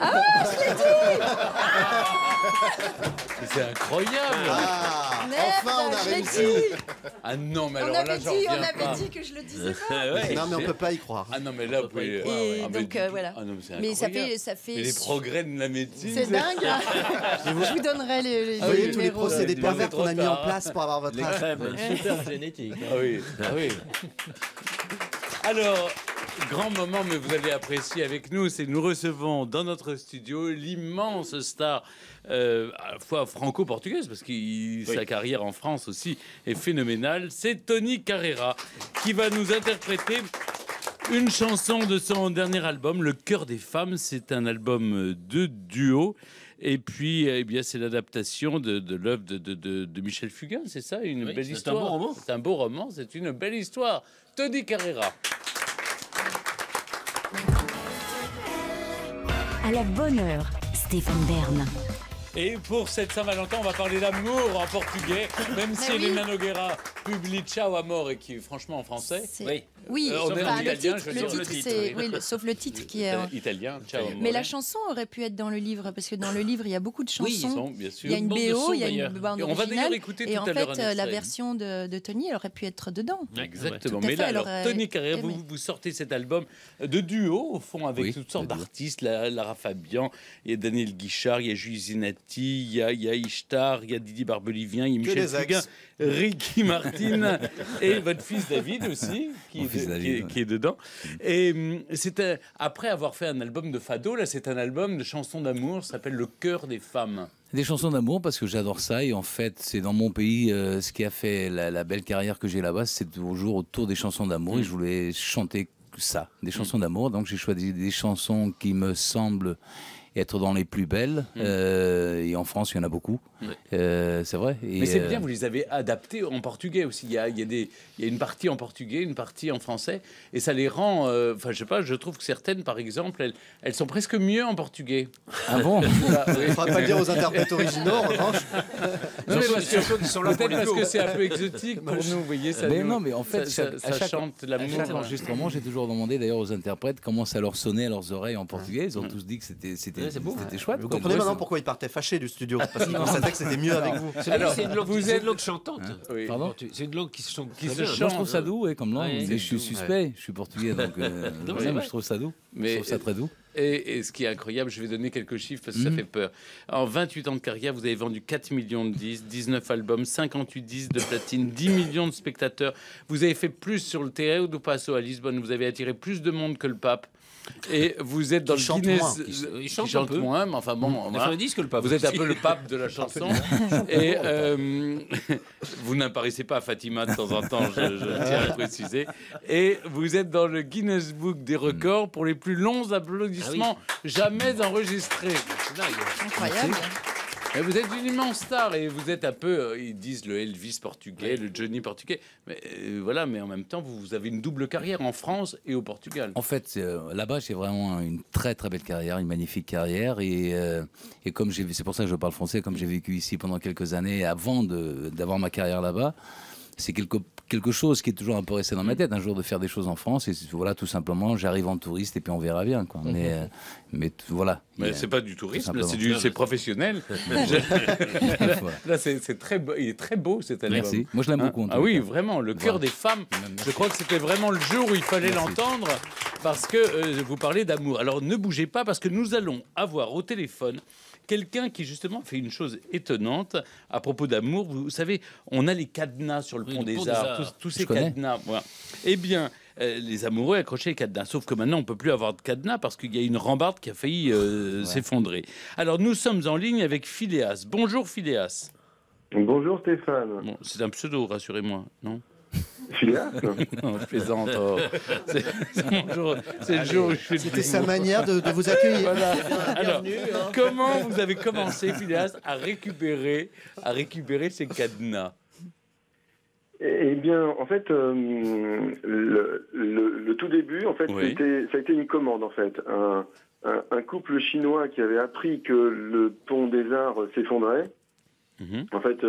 C'est incroyable. Enfin, on a je l'ai réussi. dit. Ah non, mais On alors là, avait j'en dit, reviens pas. que je le disais pas. Ouais, Non, mais on c'est- peut pas y croire. Ah non, mais là, vous pouvez... Et Ah, mais donc, voilà. Ah non, mais c'est Mais incroyable. ça fait... Mais les progrès de la médecine... C'est dingue. Hein. Je vous donnerai les Vous voyez tous les numéros. procédés Ouais, pervers qu'on a mis en trop place pour avoir votre Les âge. crèmes, super génétique. Ah oui, ah oui. Alors, grand moment, mais vous allez apprécier avec nous, c'est que nous recevons dans notre studio l'immense star, à la fois franco-portugaise, parce que sa carrière en France aussi est phénoménale, c'est Tony Carreira, qui va nous interpréter une chanson de son dernier album, Le Cœur des Femmes. C'est un album de duo. Et puis, eh bien, c'est l'adaptation de l'œuvre de Michel Fugain, c'est ça? Une Oui, belle c'est un histoire. beau roman. C'est un beau roman, c'est une belle histoire. Tony Carreira. À la bonne heure, Stéphane Bern. Et pour cette Saint-Valentin, on va parler d'amour en portugais, même si oui. Elena Nogueira publie Ciao Amore, qui est franchement en français. C'est- Oui, on est en enfin, le italien, titre, je veux le dire, titre, le titre, c'est... oui. Oui, sauf le titre qui est... Italien, Ciao Amore. Mais la chanson aurait pu être dans le livre, parce que dans le livre, il y a beaucoup de chansons. Oui, ils sont, bien sûr. Il y a une bande de BO, son, il y a d'ailleurs. une bande Et on va d'ailleurs originale. écouter Et tout en à l'heure fait, un la extrait. version de Tony, elle aurait pu être dedans. Exactement. Tout à Mais fait, là, elle alors, aurait Tony Carreira, aimé. vous sortez cet album de duo, au fond, avec Oui, toutes sortes de duo. d'artistes. Lara Fabian, il y a Daniel Guichard, il y a Julie Zenati, il y a Ishtar, il y a Didier Barbelivien, il y a Que Michel des ex. Fugain, Ricky Martin et votre fils David aussi, Mon fils David, qui est dedans. Et après avoir fait un album de fado, là, c'est un album de chansons d'amour, ça s'appelle Le Cœur des Femmes. Des chansons d'amour parce que j'adore ça et en fait c'est dans mon pays ce qui a fait la belle carrière que j'ai là-bas, c'est toujours autour des chansons d'amour et je voulais chanter ça, des chansons d'amour, donc j'ai choisi des chansons qui me semblent être dans les plus belles et en France il y en a beaucoup, c'est vrai. Et, Mais c'est bien, vous les avez adaptés en portugais aussi. Il y a une partie en portugais, une partie en français, et ça les rend. Enfin, je sais pas. Je trouve que certaines, par exemple, elles sont presque mieux en portugais. Ah bon? Voilà, oui. Il ne faudra pas le dire aux interprètes originaux, en revanche. Non, mais parce que- Surtout qu'ils sont là pour Peut-être les parce duos. que c'est un peu exotique pour nous, vous voyez. Ça Mais nous- non, mais en fait, ça à chaque- chante à l'amour. chaque enregistrement, j'ai toujours demandé d'ailleurs aux interprètes comment ça leur sonnait à leurs oreilles en portugais. Ils ont tous dit que c'était chouette. Vous quoi. comprenez Ouais, maintenant c'est- pourquoi ils partaient fâchés du studio. Parce qu'ils constataient que c'était mieux avec vous. Alors, C'est une langue, vous c'est êtes- une langue chantante. Oui. Pardon? C'est une langue qui se chante. Qui très se bien. chante. Moi, je trouve ça doux, comme langue. Ouais, mais c'est je suis doux, suspect, je suis portugais, donc Non, ouais, c'est mais vrai. je trouve ça doux. Mais- je trouve ça très doux. Et ce qui est incroyable, je vais donner quelques chiffres parce que ça fait peur. En 28 ans de carrière, vous avez vendu 4 millions de disques, 19 albums, 58 disques de platine, 10 millions de spectateurs. Vous avez fait plus sur le Terreiro do Passo à Lisbonne. Vous avez attiré plus de monde que le pape. Et vous êtes dans Qui le chante Guinness. moins. Il Qui chante un chante peu. moins, mais enfin bon. On a voilà. fait un disque, le pape. Vous êtes un peu le pape de la chanson. Et vous n'apparaissez pas à Fatima de temps en temps, je tiens à le préciser. Et vous êtes dans le Guinness Book des records pour les plus longs applaudissements jamais enregistrés. Incroyable. Et vous êtes une immense star et vous êtes un peu, ils disent le Elvis portugais, le Johnny portugais. Mais voilà, mais en même temps, vous avez une double carrière en France et au Portugal. En fait, là-bas, j'ai vraiment une très très belle carrière, une magnifique carrière. Et comme c'est pour ça que je parle français, comme j'ai vécu ici pendant quelques années avant d'avoir ma carrière là-bas, c'est quelque chose qui est toujours un peu resté dans ma tête, un jour de faire des choses en France. Et voilà, tout simplement, j'arrive en touriste et puis on verra bien, quoi. Mais voilà. Mais c'est pas du tourisme, là, simplement. c'est professionnel. Voilà. Là, c'est très beau, il est très beau cet album. Merci. Moi, je l'aime beaucoup. en Ah tout oui, cas. vraiment, le cœur Voilà. des femmes. Merci. Je crois que c'était vraiment le jour où il fallait l'entendre parce que vous parlez d'amour. Alors ne bougez pas parce que nous allons avoir au téléphone quelqu'un qui justement fait une chose étonnante à propos d'amour. Vous savez, on a les cadenas sur le Oui, pont le des pont des Arts, Arts. tous ces connais. cadenas. Voilà. Eh bien, les amoureux accrochaient les cadenas. Sauf que maintenant, on peut plus avoir de cadenas parce qu'il y a une rambarde qui a failli s'effondrer. Alors nous sommes en ligne avec Phileas. Bonjour Phileas. Bonjour Stéphane. Bon, c'est un pseudo, rassurez-moi, non? Phileas. Non, je plaisante. Oh. C'est le jour où je fais le C'était sa démo. manière de vous accueillir. Voilà. Alors, Bienvenue, hein. comment vous avez commencé, Phileas, à récupérer ces cadenas? Eh bien, en fait, le tout début, en fait, Oui. ça a été une commande, en fait. Un couple chinois qui avait appris que le pont des Arts s'effondrait en fait,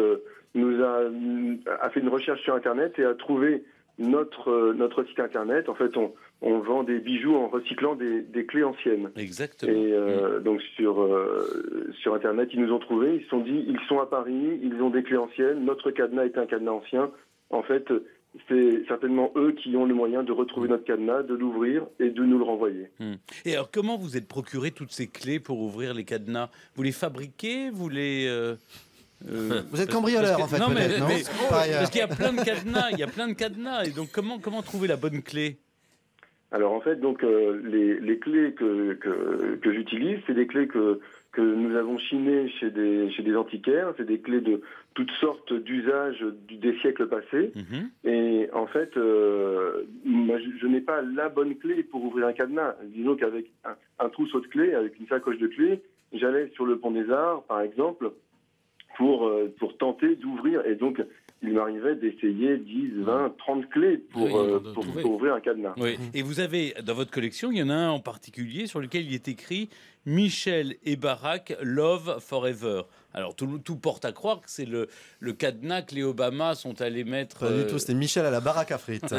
a fait une recherche sur Internet et a trouvé notre site Internet. En fait, on vend des bijoux en recyclant des clés anciennes. Exactement. Et donc sur Internet, ils nous ont trouvés. Ils se sont dit, ils sont à Paris, ils ont des clés anciennes. Notre cadenas est un cadenas ancien. En fait, c'est certainement eux qui ont le moyen de retrouver notre cadenas, de l'ouvrir et de nous le renvoyer. Et alors, comment vous êtes procuré toutes ces clés pour ouvrir les cadenas? Vous les fabriquez? Vous les... Vous êtes cambrioleur, en fait, peut-être, non? Parce qu'il y a plein de cadenas, et donc comment trouver la bonne clé? Alors en fait, donc les clés que j'utilise, c'est des clés que nous avons chinées chez des antiquaires. C'est des clés de toutes sortes d'usages des siècles passés. Et en fait, moi, je n'ai pas la bonne clé pour ouvrir un cadenas. Disons qu'avec un trousseau de clés, avec une sacoche de clés, j'allais sur le Pont des Arts, par exemple, pour tenter d'ouvrir. Et donc, il m'arrivait d'essayer 10, 20, 30 clés pour ouvrir un cadenas. Oui. Et vous avez, dans votre collection, il y en a un en particulier sur lequel il est écrit « Michel et Barack, Love Forever ». Alors, tout porte à croire que c'est le cadenas que les Obama sont allés mettre... Pas du tout, c'était Michel à la baraque à frites.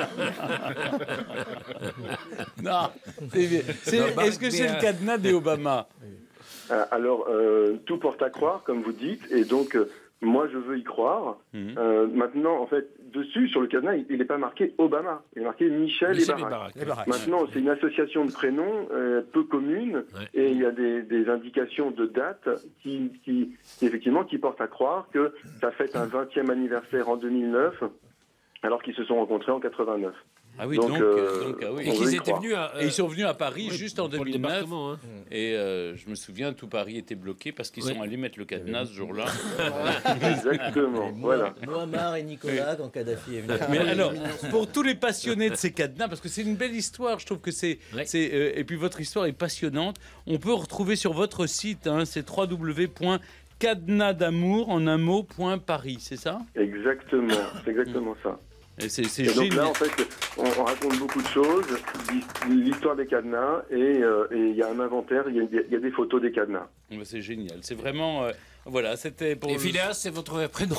Non, est-ce que c'est le cadenas des Obama? Alors, tout porte à croire, comme vous dites, et donc, moi, je veux y croire. Maintenant, en fait, dessus, sur le cadenas, il n'est pas marqué Obama, il est marqué Michel et Barack. Maintenant, c'est une association de prénoms peu commune, et il y a des indications de date qui effectivement, qui portent à croire que ça fête un 20e anniversaire en 2009, alors qu'ils se sont rencontrés en 89. Ah oui, donc ah oui. Et qu'ils étaient venus et ils sont venus à Paris juste en 2009. Hein. Et je me souviens, tout Paris était bloqué parce qu'ils sont allés mettre le cadenas ce jour-là. Exactement, voilà. Muammar et Nicolas quand Kadhafi est venu. Mais alors, pour tous les passionnés de ces cadenas, parce que c'est une belle histoire, je trouve que et puis votre histoire est passionnante, on peut retrouver sur votre site, c'est www.cadenasdamour en un mot.paris, c'est ça? Exactement, c'est exactement ça. Et c'est donc là, en fait, on raconte beaucoup de choses, l'histoire des cadenas, et il y a un inventaire, il y a des photos des cadenas. C'est génial, c'est vraiment... voilà, c'était pour... Et Phileas, c'est votre vrai prénom.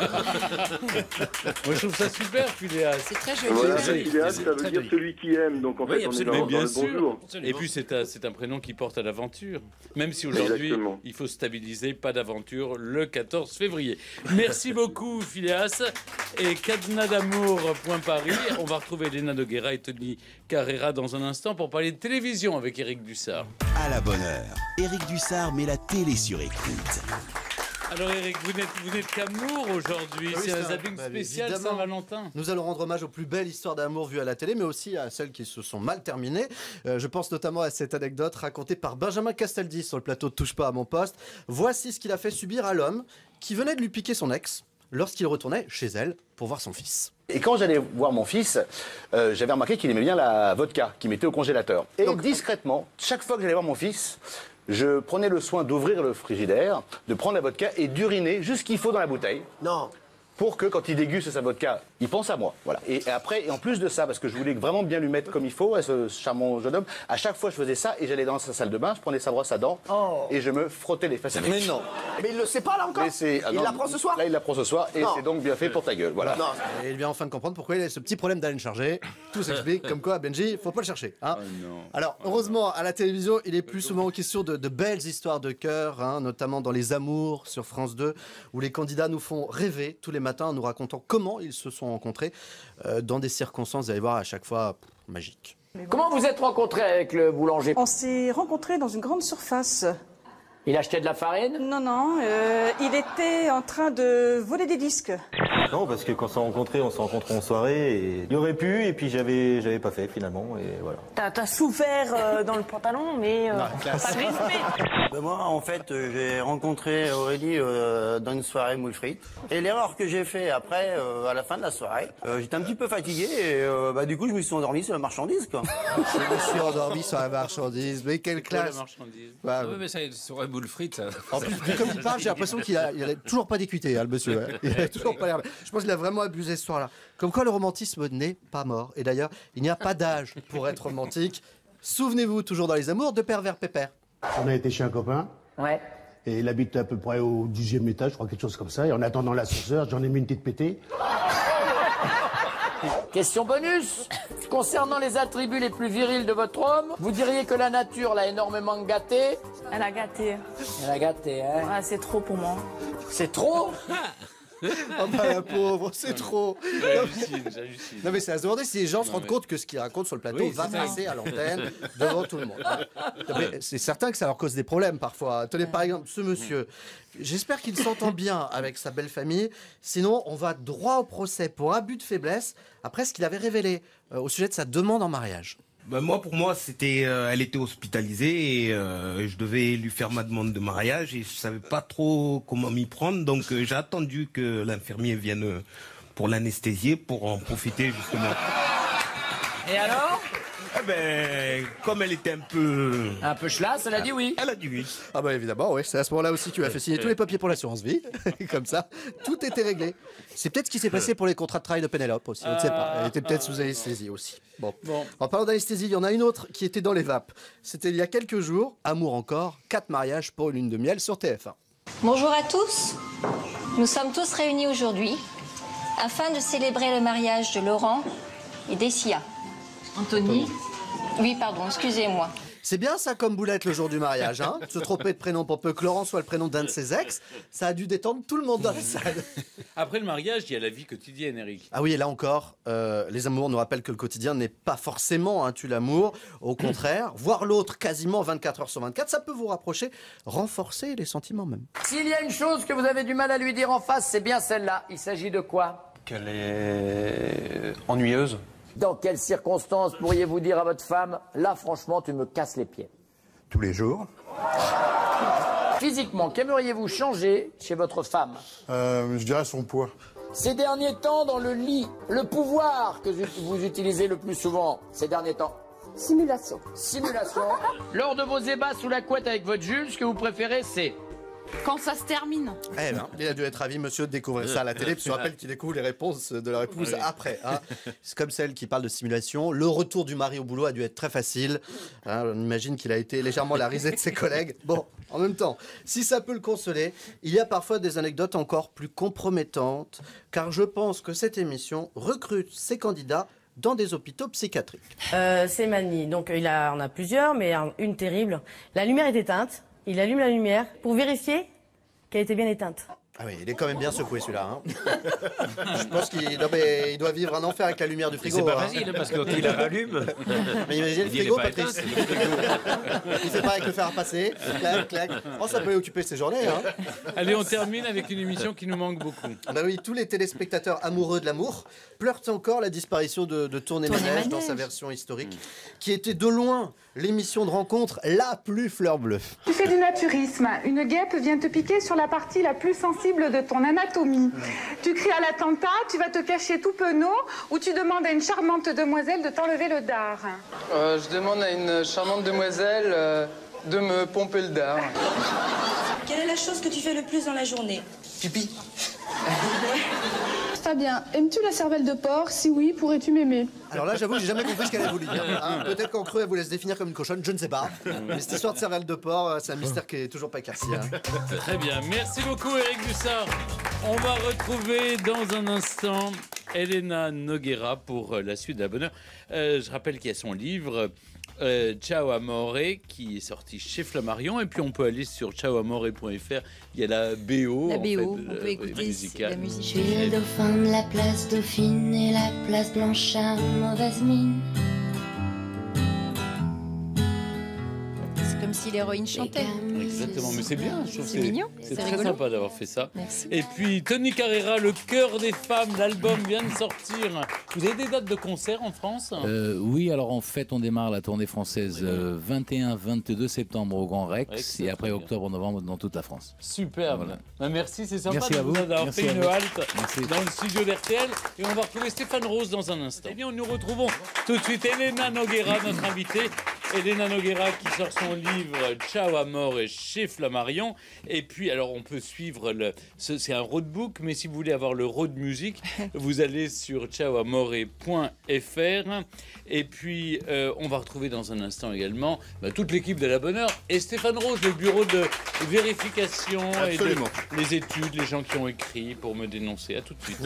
Moi, je trouve ça super, Phileas. C'est très joli. Voilà, Phileas, ça veut dire celui qui aime, donc en fait, on est dans le bonjour. Et puis, c'est un prénom qui porte à l'aventure. Même si aujourd'hui, il faut stabiliser, pas d'aventure, le 14 février. Merci beaucoup, Phileas. Et cadenasdamour.paris. On va retrouver Léna Noguera et Tony Carrera dans un instant pour parler de télévision avec Éric Dussard. À la bonne heure, Éric Dussard met la télé sur écoute. Alors Éric, vous n'êtes qu'amour aujourd'hui, c'est un zapping spécial Saint-Valentin. Nous allons rendre hommage aux plus belles histoires d'amour vues à la télé, mais aussi à celles qui se sont mal terminées. Je pense notamment à cette anecdote racontée par Benjamin Castaldi sur le plateau de Touche pas à mon poste. Voici ce qu'il a fait subir à l'homme qui venait de lui piquer son ex lorsqu'il retournait chez elle pour voir son fils. Et quand j'allais voir mon fils, j'avais remarqué qu'il aimait bien la vodka, qu'il mettait au congélateur. Et donc, discrètement, chaque fois que j'allais voir mon fils, je prenais le soin d'ouvrir le frigidaire, de prendre la vodka et d'uriner juste ce qu'il faut dans la bouteille. Non. Pour que quand il déguste sa vodka, il pense à moi. Voilà. Et après, et en plus de ça, parce que je voulais vraiment bien lui mettre comme il faut, à ce charmant jeune homme, à chaque fois je faisais ça et j'allais dans sa salle de bain, je prenais sa brosse à dents et je me frottais les fesses avec. Mais non. Mais il le sait pas là encore. Il l'apprend ce soir. Là, il l'apprend ce soir et c'est donc bien fait pour ta gueule. Voilà. Non. Et il vient enfin de comprendre pourquoi il a ce petit problème d'haleine chargée. Tout s'explique, comme quoi Benji, faut pas le chercher. Hein. Alors, heureusement, à la télévision, il est plus souvent question de belles histoires de cœur, notamment dans Les Amours sur France 2, où les candidats nous font rêver tous les matins en nous racontant comment ils se sont rencontrés dans des circonstances, vous allez voir, à chaque fois magiques. Comment vous êtes rencontrés avec le boulanger? On s'est rencontrés dans une grande surface. Il achetait de la farine? Non, non, il était en train de voler des disques. Non, parce que quand on s'est rencontrés en soirée, et il aurait pu, et puis j'avais pas fait finalement, et voilà. T'as souffert dans le pantalon, mais pas de respect. Moi, en fait, j'ai rencontré Aurélie dans une soirée moule frites. Et l'erreur que j'ai fait après, à la fin de la soirée, j'étais un petit peu fatigué, et du coup, je me suis endormi sur la marchandise, quoi. Je me suis endormi sur la marchandise, mais quelle classe! La marchandise. Oui, mais ça serait boule frites. En plus, comme il parle, j'ai l'impression qu'il a toujours pas d'équité, le monsieur. Hein. Il a toujours pas l'air. Je pense qu'il a vraiment abusé ce soir-là. Comme quoi, le romantisme n'est pas mort. Et d'ailleurs, il n'y a pas d'âge pour être romantique. Souvenez-vous, toujours dans Les Amours, de Pervers Pépère. On a été chez un copain. Ouais. Et il habite à peu près au 10e étage, je crois, quelque chose comme ça. Et en attendant l'ascenseur, j'en ai mis une petite pétée. Question bonus. Concernant les attributs les plus virils de votre homme, vous diriez que la nature l'a énormément gâté. Elle a gâté. Elle a gâté, hein. Ouais, c'est trop pour moi. C'est trop. Oh bah la pauvre, c'est trop. J'hallucine. Non mais c'est à se demander si les gens se rendent compte que ce qu'ils racontent sur le plateau va passer à l'antenne devant tout le monde. Non, mais c'est certain que ça leur cause des problèmes parfois. Tenez par exemple ce monsieur. J'espère qu'il s'entend bien avec sa belle famille. Sinon on va droit au procès pour abus de faiblesse après ce qu'il avait révélé au sujet de sa demande en mariage. Ben pour moi, elle était hospitalisée et je devais lui faire ma demande de mariage et je savais pas trop comment m'y prendre, donc j'ai attendu que l'infirmier vienne pour l'anesthésier pour en profiter justement. Et alors? Comme elle était un peu chlasse, elle a dit oui. Elle a dit oui. Ah bah évidemment, oui. C'est à ce moment-là aussi que tu as fait signer tous les papiers pour l'assurance vie. Comme ça, tout était réglé. C'est peut-être ce qui s'est passé pour les contrats de travail de Pénélope aussi. On ne sait pas. Elle était peut-être sous anesthésie aussi. Bon. En parlant d'anesthésie, il y en a une autre qui était dans les vapes. C'était il y a quelques jours. Amour encore. 4 mariages pour une lune de miel sur TF1. Bonjour à tous. Nous sommes tous réunis aujourd'hui afin de célébrer le mariage de Laurent et d'Essia. Anthony. Oui, pardon, excusez-moi. C'est bien ça comme boulette le jour du mariage, hein. Se tromper de prénom pour peu que Laurent soit le prénom d'un de ses ex, ça a dû détendre tout le monde dans la salle. Après le mariage, il y a la vie quotidienne, Eric. Ah oui, et là encore, les amoureux nous rappellent que le quotidien n'est pas forcément un tue-l'amour. Au contraire, voir l'autre quasiment 24 heures sur 24, ça peut vous rapprocher, renforcer les sentiments même. S'il y a une chose que vous avez du mal à lui dire en face, c'est bien celle-là. Il s'agit de quoi? Qu'elle est ennuyeuse. Dans quelles circonstances pourriez-vous dire à votre femme, là franchement tu me casses les pieds? Tous les jours. Physiquement, qu'aimeriez-vous changer chez votre femme? Je dirais son poids. Ces derniers temps dans le lit, le pouvoir que vous utilisez le plus souvent ces derniers temps? Simulation. Simulation. Lors de vos ébats sous la couette avec votre Jules, ce que vous préférez c'est? Quand ça se termine. Eh ben, il a dû être ravi, monsieur, de découvrir ça à la télé. Puis je rappelle qu'il découvre les réponses de leur épouse après. Hein. C'est comme celle qui parle de simulation. Le retour du mari au boulot a dû être très facile. Hein, on imagine qu'il a été légèrement la risée de ses collègues. Bon, en même temps, si ça peut le consoler, il y a parfois des anecdotes encore plus compromettantes. Car je pense que cette émission recrute ses candidats dans des hôpitaux psychiatriques. C'est Mani. Donc on a plusieurs, mais une terrible. La lumière est éteinte. Il allume la lumière pour vérifier qu'elle était bien éteinte. Ah oui, il est quand même bien secoué celui-là. Hein. Je pense qu'il doit vivre un enfer avec la lumière du frigo. C'est pas facile, parce que quand il la rallume. Mais imaginez le frigo, Patrice. Il fait pas avec le fer à passer. Clac, clac. Oh, ça peut occuper ses journées. Hein. Allez, on termine avec une émission qui nous manque beaucoup. Bah oui, tous les téléspectateurs amoureux de l'amour pleurent encore la disparition de Tournée Manège dans sa version historique, qui était de loin l'émission de rencontre la plus fleur bleue. Tu fais du naturisme. Une guêpe vient te piquer sur la partie la plus sensible de ton anatomie. Tu cries à l'attentat, tu vas te cacher tout penaud, ou tu demandes à une charmante demoiselle de t'enlever le dard. Je demande à une charmante demoiselle de me pomper le dard. Quelle est la chose que tu fais le plus dans la journée? Pipi. Fabien, aimes-tu la cervelle de porc? Si oui, pourrais-tu m'aimer? Alors là, j'avoue, j'ai jamais compris ce qu'elle a voulu dire. Hein, peut-être qu'en creux, elle voulait se définir comme une cochonne, je ne sais pas. Mais cette histoire de cervelle de porc, c'est un mystère qui est toujours pas éclairci. Hein. Très bien, merci beaucoup Eric Dussard. On va retrouver dans un instant Elena Noguera pour la suite de la bonne heure. Je rappelle qu'il y a son livre Ciao Amore qui est sorti chez Flammarion, et puis on peut aller sur ciaoamore.fr. Il y a la BO. La BO, en fait, on peut écouter la musique. Je suis le dauphin de la place Dauphine et la place Blanche à mauvaise mine. C'est comme si l'héroïne chantait. Exactement, mais c'est bien, je trouve c'est mignon, c'est c'est très rigolo. sympa d'avoir fait ça. Merci. Et puis Tony Carrera, Le cœur des femmes, l'album vient de sortir. Vous avez des dates de concert en France? Oui, alors en fait, on démarre la tournée française 21-22 septembre au Grand Rex, et après octobre-novembre dans toute la France. Superbe. Voilà. Ben, merci, c'est sympa Merci de à vous. d'avoir Merci fait à une vous. halte Merci. dans le studio d'RTL. Et on va retrouver Stéphane Rose dans un instant. Eh bien, nous retrouvons tout de suite Elena Noguera, notre invitée. Elena Noguera qui sort son livre Ciao Amore chez Flammarion. Et puis, alors, on peut suivre c'est un roadbook, mais si vous voulez avoir le road music, vous allez sur ciaoamore.fr. Et puis, on va retrouver dans un instant également toute l'équipe de La Bonne Heure et Stéphane Rose, le bureau de vérification. Absolument. Et les études, les gens qui ont écrit pour me dénoncer. À tout de suite.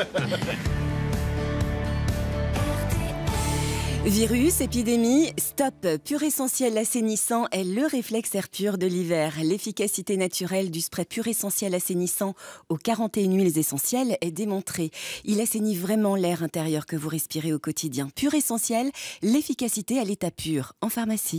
Virus, épidémie, stop. Pur Essentiel assainissant est le réflexe air pur de l'hiver. L'efficacité naturelle du spray Pur Essentiel assainissant aux 41 huiles essentielles est démontrée. Il assainit vraiment l'air intérieur que vous respirez au quotidien. Pur Essentiel, l'efficacité à l'état pur. En pharmacie.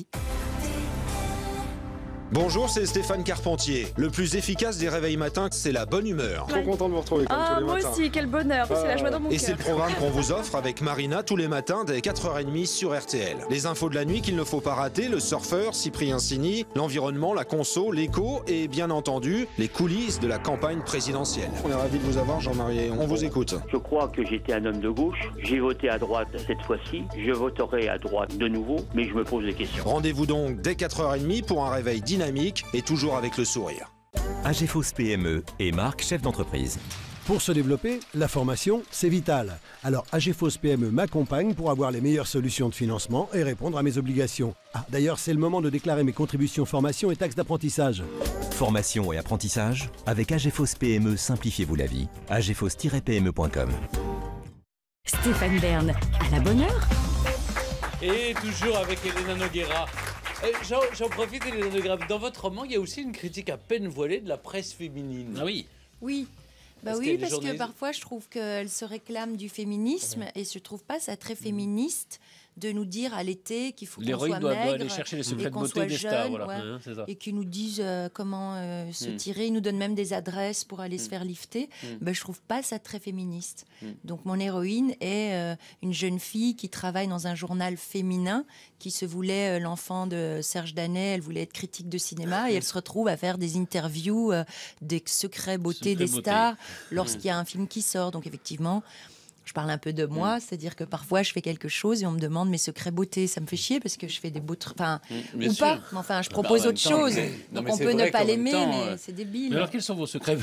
Bonjour, c'est Stéphane Carpentier. Le plus efficace des réveils matins, c'est la bonne humeur. Trop content de vous retrouver comme tous les matins. Moi aussi, quel bonheur, c'est la joie dans mon cœur. Et c'est le programme qu'on vous offre avec Marina tous les matins dès 4h30 sur RTL. Les infos de la nuit qu'il ne faut pas rater, le surfeur Cyprien Signy, l'environnement, la conso, l'écho et bien entendu les coulisses de la campagne présidentielle. On est ravis de vous avoir, Jean-Marie. On vous écoute. Je crois que j'étais un homme de gauche. J'ai voté à droite cette fois-ci. Je voterai à droite de nouveau, mais je me pose des questions. Rendez-vous donc dès 4h30 pour un réveil dynamique et toujours avec le sourire. AGFOS PME et Marc, chef d'entreprise. Pour se développer, la formation, c'est vital. Alors AGFOS PME m'accompagne pour avoir les meilleures solutions de financement et répondre à mes obligations. D'ailleurs, c'est le moment de déclarer mes contributions formation et taxes d'apprentissage. Formation et apprentissage, avec AGFOS PME, simplifiez-vous la vie. agfos-pme.com. Stéphane Bern, à La Bonne Heure. Et toujours avec Elena Noguera. J'en profite, Elena Noguera. Dans votre roman, il y a aussi une critique à peine voilée de la presse féminine. Ah oui. Oui. Parce que parfois je trouve qu'elle se réclame du féminisme et je trouve pas ça très féministe de nous dire à l'été qu'il faut qu'on soit doit maigre aller chercher les secrets et de qu'on beauté soit des jeune, stars, voilà. C'est ça. et qu'ils nous disent comment se tirer. Ils nous donnent même des adresses pour aller se faire lifter. Je trouve pas ça très féministe. Donc mon héroïne est une jeune fille qui travaille dans un journal féminin qui se voulait l'enfant de Serge Danet. Elle voulait être critique de cinéma et elle se retrouve à faire des interviews des secrets beauté des stars lorsqu'il y a un film qui sort. Donc effectivement, je parle un peu de moi, c'est-à-dire que parfois je fais quelque chose et on me demande mes secrets beauté. Ça me fait chier parce que je fais des beaux trucs, ou sûr. pas. Mais enfin, je propose autre chose. Donc on peut ne pas l'aimer, mais c'est débile. Mais alors, quels sont vos secrets?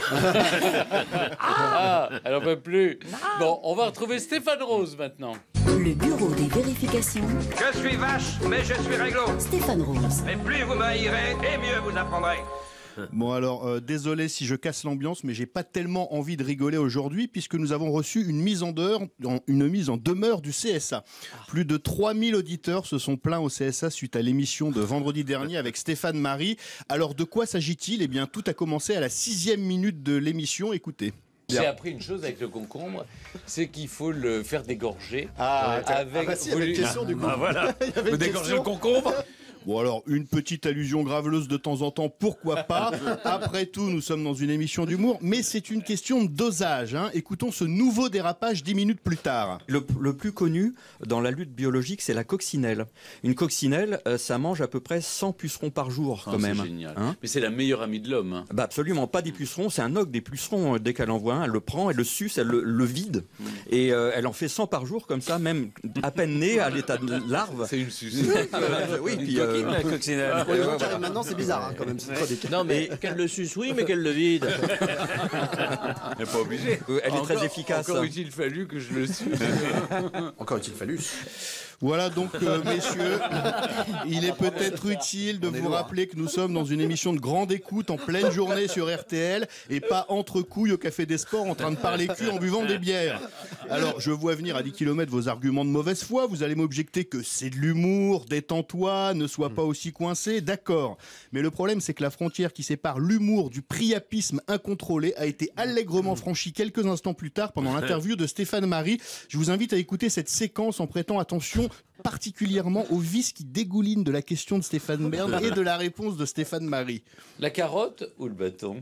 Elle n'en peut plus. Bon, on va retrouver Stéphane Rose maintenant. Le bureau des vérifications. Je suis vache, mais je suis réglo. Stéphane Rose. Mais plus vous m'haïrez, et mieux vous apprendrez. Bon alors, désolé si je casse l'ambiance, mais j'ai pas tellement envie de rigoler aujourd'hui puisque nous avons reçu une mise en demeure du CSA. Plus de 3000 auditeurs se sont plaints au CSA suite à l'émission de vendredi dernier avec Stéphane Marie. Alors de quoi s'agit-il? Eh bien tout a commencé à la 6e minute de l'émission, écoutez. J'ai appris une chose avec le concombre, c'est qu'il faut le faire dégorger. Il y avait une question du coup. Voilà. Vous dégorgez le concombre. Bon alors, une petite allusion graveleuse de temps en temps, pourquoi pas? Après tout, nous sommes dans une émission d'humour, mais c'est une question de dosage. Écoutons ce nouveau dérapage 10 minutes plus tard. Le plus connu dans la lutte biologique, c'est la coccinelle. Une coccinelle, ça mange à peu près 100 pucerons par jour quand même. C'est génial. Mais c'est la meilleure amie de l'homme. Absolument, pas des pucerons, c'est un ogre des pucerons. Dès qu'elle en voit un, elle le prend, elle le suce, elle le vide. Et elle en fait 100 par jour comme ça, même à peine née à l'état de larve. C'est une suce. Oui, puis... la coccinelle. Pour les gens qui arrivent maintenant, c'est bizarre quand même. Non, mais qu'elle le suce, oui, mais qu'elle le vide. Elle n'est pas obligée. Elle est très efficace. Encore eût-il fallu que je le suce. Encore eût-il fallu. Voilà donc, messieurs, il est peut-être utile de vous rappeler que nous sommes dans une émission de grande écoute en pleine journée sur RTL et pas entre couilles au Café des Sports en train de parler cul en buvant des bières. Alors, je vois venir à 10 km vos arguments de mauvaise foi. Vous allez m'objecter que c'est de l'humour, détends-toi, ne sois pas aussi coincé. D'accord. Mais le problème, c'est que la frontière qui sépare l'humour du priapisme incontrôlé a été allègrement franchie quelques instants plus tard pendant l'interview de Stéphane Marie. Je vous invite à écouter cette séquence en prêtant attention particulièrement au vice qui dégouline de la question de Stéphane Bern et de la réponse de Stéphane Marie. La carotte ou le bâton?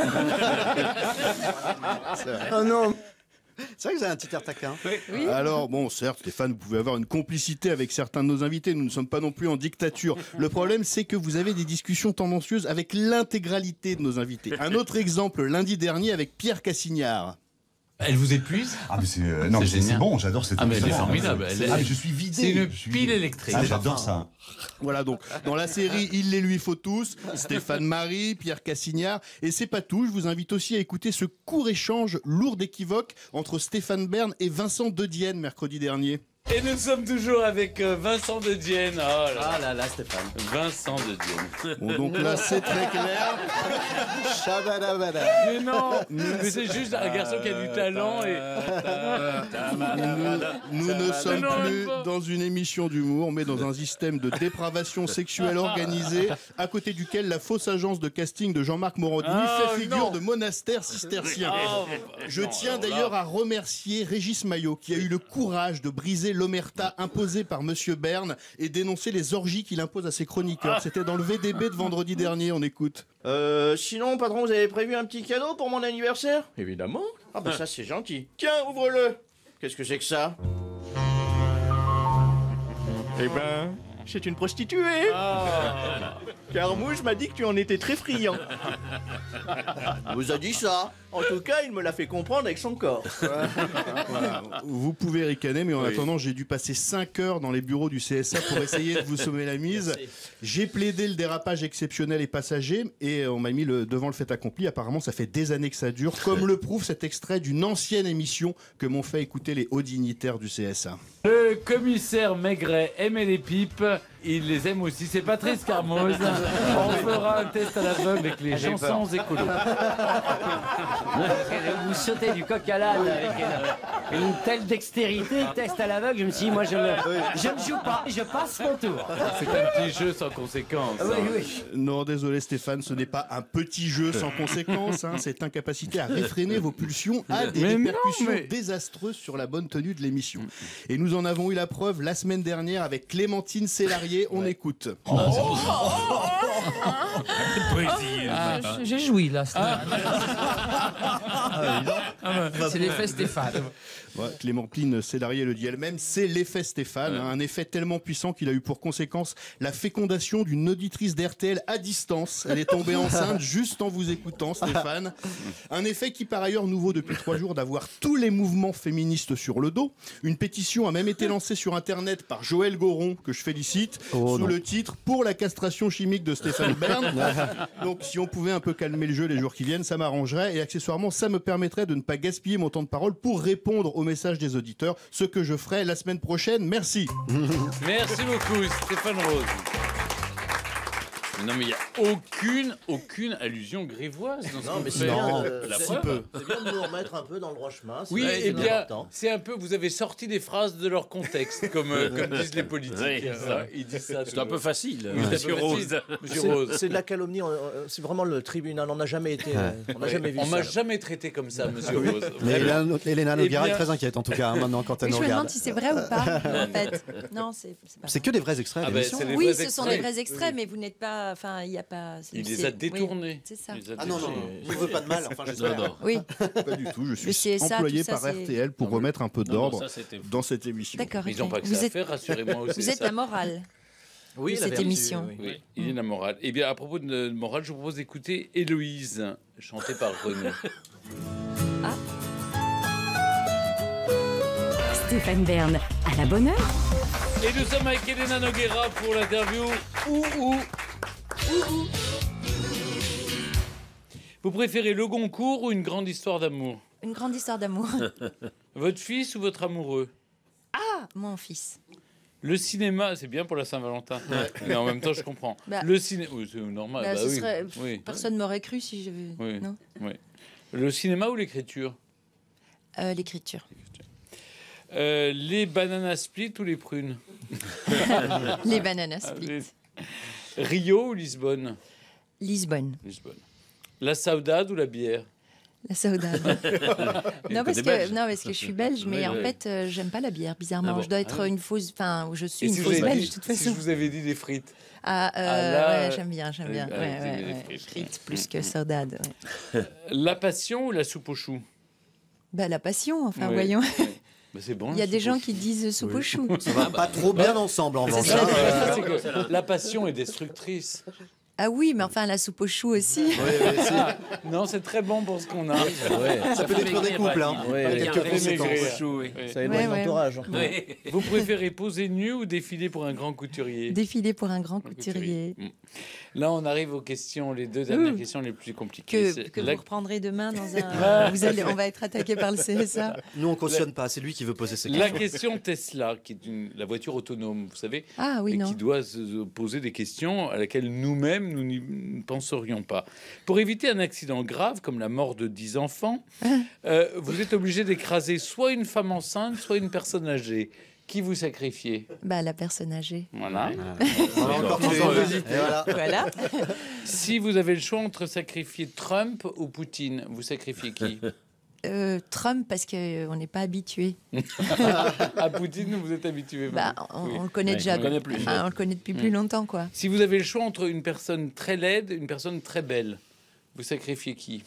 Oh non. C'est vrai que vous avez un petit air taquin. Oui. Alors, bon, certes, Stéphane, vous pouvez avoir une complicité avec certains de nos invités. Nous ne sommes pas non plus en dictature. Le problème, c'est que vous avez des discussions tendancieuses avec l'intégralité de nos invités. Un autre exemple, lundi dernier, avec Pierre Cassignard. Elle vous épuise? Ah mais c'est bon, j'adore cette Ah mais elle est émission. formidable. Mais je suis vidé. C'est une pile électrique. Ah, j'adore ça. Voilà, donc dans la série Il les lui faut tous, Stéphane Marie, Pierre Cassignard, et c'est pas tout, je vous invite aussi à écouter ce court échange lourd d'équivoques entre Stéphane Bern et Vincent Dedienne mercredi dernier. Et nous sommes toujours avec Vincent Dedienne. Oh là Ah là là, Stéphane. Vincent Dedienne. Bon, donc là, c'est très clair. Mais non, mais c'est juste un garçon qui a du talent et... Nous ne sommes Non, plus pas. dans une émission d'humour, mais dans un système de dépravation sexuelle organisée, à côté duquel la fausse agence de casting de Jean-Marc Morandini fait figure non. de monastère cistercien. Oh, Je non, tiens alors d'ailleurs là. à remercier Régis Maillot, qui a eu le courage de briser l'omerta imposée par Monsieur Bern et dénoncer les orgies qu'il impose à ses chroniqueurs. C'était dans le VDB de vendredi dernier, on écoute. Sinon, patron, vous avez prévu un petit cadeau pour mon anniversaire? Évidemment. Ah bah ça, c'est gentil. Tiens, ouvre-le. Qu'est-ce que c'est que ça? Eh ben, c'est une prostituée. Carmouche m'a dit que tu en étais très friand. Vous a dit ça. En tout cas, il me l'a fait comprendre avec son corps. Voilà. Vous pouvez ricaner, mais en Oui. attendant, j'ai dû passer 5 heures dans les bureaux du CSA pour essayer de vous sauver la mise. J'ai plaidé le dérapage exceptionnel et passager, et on m'a mis devant le fait accompli. Apparemment, ça fait des années que ça dure, comme le prouve cet extrait d'une ancienne émission que m'ont fait écouter les hauts dignitaires du CSA. Le commissaire Maigret aimait les pipes, il les aime aussi. C'est Patrice Carmoz. On fera un test à l'aveugle avec les gens sans écolo. Vous sautez du coq à l'âne avec une telle dextérité, test à l'aveugle, je me suis dit, moi je ne joue pas, je passe mon tour. C'est un petit jeu sans conséquence. Oui, oui. Non, désolé Stéphane, ce n'est pas un petit jeu sans conséquence. Cette incapacité à réfréner vos pulsions a des Mais non, répercussions mais- désastreuses sur la bonne tenue de l'émission. Et nous en avons eu la preuve la semaine dernière avec Clémentine Célarier. On écoute. J'ai joui là. C'est l'effet Stéphane. Ouais, Clémentine Célarier le dit elle-même, c'est l'effet Stéphane, un effet tellement puissant qu'il a eu pour conséquence la fécondation d'une auditrice d'RTL à distance. Elle est tombée enceinte juste en vous écoutant, Stéphane. Un effet qui par ailleurs nous vaut depuis 3 jours d'avoir tous les mouvements féministes sur le dos. Une pétition a même été lancée sur Internet par Joël Goron, que je félicite, sous le titre « Pour la castration chimique de Stéphane Bern ». Donc si on pouvait un peu calmer le jeu les jours qui viennent, ça m'arrangerait et accessoirement ça me permettrait de ne pas gaspiller mon temps de parole pour répondre aux messages des auditeurs, ce que je ferai la semaine prochaine. Merci. Merci beaucoup, Stéphane Rose. Non, mais il n'y a aucune allusion grévoise dans ce Non, qu'on mais fait. c'est bien, La c'est preuve. c'est bien de nous remettre un peu dans le droit chemin. c'est Oui, vrai, et c'est bien, important. c'est un peu, vous avez sorti des phrases de leur contexte, comme disent les politiques. Oui, c'est ça. Ils disent ça. C'est un peu facile, Oui, monsieur c'est un peu Rose. facile, Monsieur Rose. C'est de la calomnie, c'est vraiment le tribunal, on n'a jamais été, on n'a jamais vu On ça. m'a jamais traité comme ça, monsieur Rose. Mais Elena Noguera Eh bien- est très inquiète en tout cas maintenant quand elle Oui, nous je me regarde. demande si c'est vrai ou pas, en fait. Non, c'est pas C'est que des vrais extraits. Ah d'émissions. ben, c'est les Oui, vrais ce sont extraits. des vrais extraits, mais vous n'êtes pas. Enfin, il n'y a pas. Il les c'est- a détournés. oui, c'est ça. Il les a Ah non, non, détournés. il ne veut pas de mal, enfin j'espère. Non, non. Oui. Pas du tout, je Le suis CSA, employé tout ça, par c'est- RTL pour remettre un peu Non, non, d'ordre ça, c'était fou. dans cette émission. D'accord. Mais ils n'ont ok. pas que Vous ça à êtes- faire, rassurez-moi aussi. Vous êtes la morale Oui, de la cette vertu, émission. oui. Oui, il est la morale. Eh bien, à propos de morale, je vous propose d'écouter Héloïse, chantée par René. Stéphane Bern, à la bonne heure. Et nous sommes avec Elena Noguera pour l'interview Ouh. Vous préférez le Goncourt ou une grande histoire d'amour? Une grande histoire d'amour. Votre fils ou votre amoureux? Ah, mon fils. Le cinéma, c'est bien pour la Saint-Valentin. Mais en même temps, je comprends. Bah, le cinéma, oui, c'est normal. Là, bah ce oui. serait- Oui. Personne m'aurait cru si je. Oui. Non. Oui. Le cinéma ou l'écriture? L'écriture. Les bananas split ou les prunes? Les bananas split. Rio ou Lisbonne? Lisbonne. Lisbonne. La saudade ou la bière? La saudade. Il y non, a parce des que, Belges. non, parce que je suis belge, mais Oui, en oui. fait, j'aime pas la bière, bizarrement. Ah bon. Je dois être Ah oui. une fausse. Enfin, je suis Et une si fausse vous avez belge, dit- de toute Si façon. je vous avais dit des frites. Ah, là, ouais, j'aime bien. vous Ouais, aimez les ouais. frites. Frites plus que saudade. Ouais. La passion ou la soupe aux choux? Bah, la passion, enfin, Oui. voyons. Bah, c'est bon. Il y a la des soupe aux gens choux. qui disent soupe aux choux. Ça va pas trop bien ensemble en C'est revanche. ça, hein. c'est que la passion est destructrice. Ah oui, mais enfin, la soupe aux choux aussi. Non, c'est très bon pour ce qu'on a. Ça peut détruire des couples. Hein. Quelques conséquences. Ça éloigne l'entourage. Vous préférez poser nu ou défiler pour un grand couturier? Défiler pour un grand couturier. Là, on arrive aux questions, les deux dernières questions les plus compliquées. Que vous reprendrez demain dans un... on va être attaqué par le CSA. Nous, on cautionne pas. C'est lui qui veut poser ses questions. La question Tesla, qui est la voiture autonome, vous savez, qui doit se poser des questions à laquelle nous-mêmes, nous n'y penserions pas. Pour éviter un accident grave, comme la mort de 10 enfants, vous êtes obligé d'écraser soit une femme enceinte, soit une personne âgée. Qui vous sacrifiez? La personne âgée. Voilà. Voilà. Si vous avez le choix entre sacrifier Trump ou Poutine, vous sacrifiez qui? Trump, parce qu'on n'est pas habitué. À Poutine, vous êtes habitué. On le connaît déjà. On le connaît depuis plus longtemps, quoi. Si vous avez le choix entre une personne très laide et une personne très belle, vous sacrifiez qui?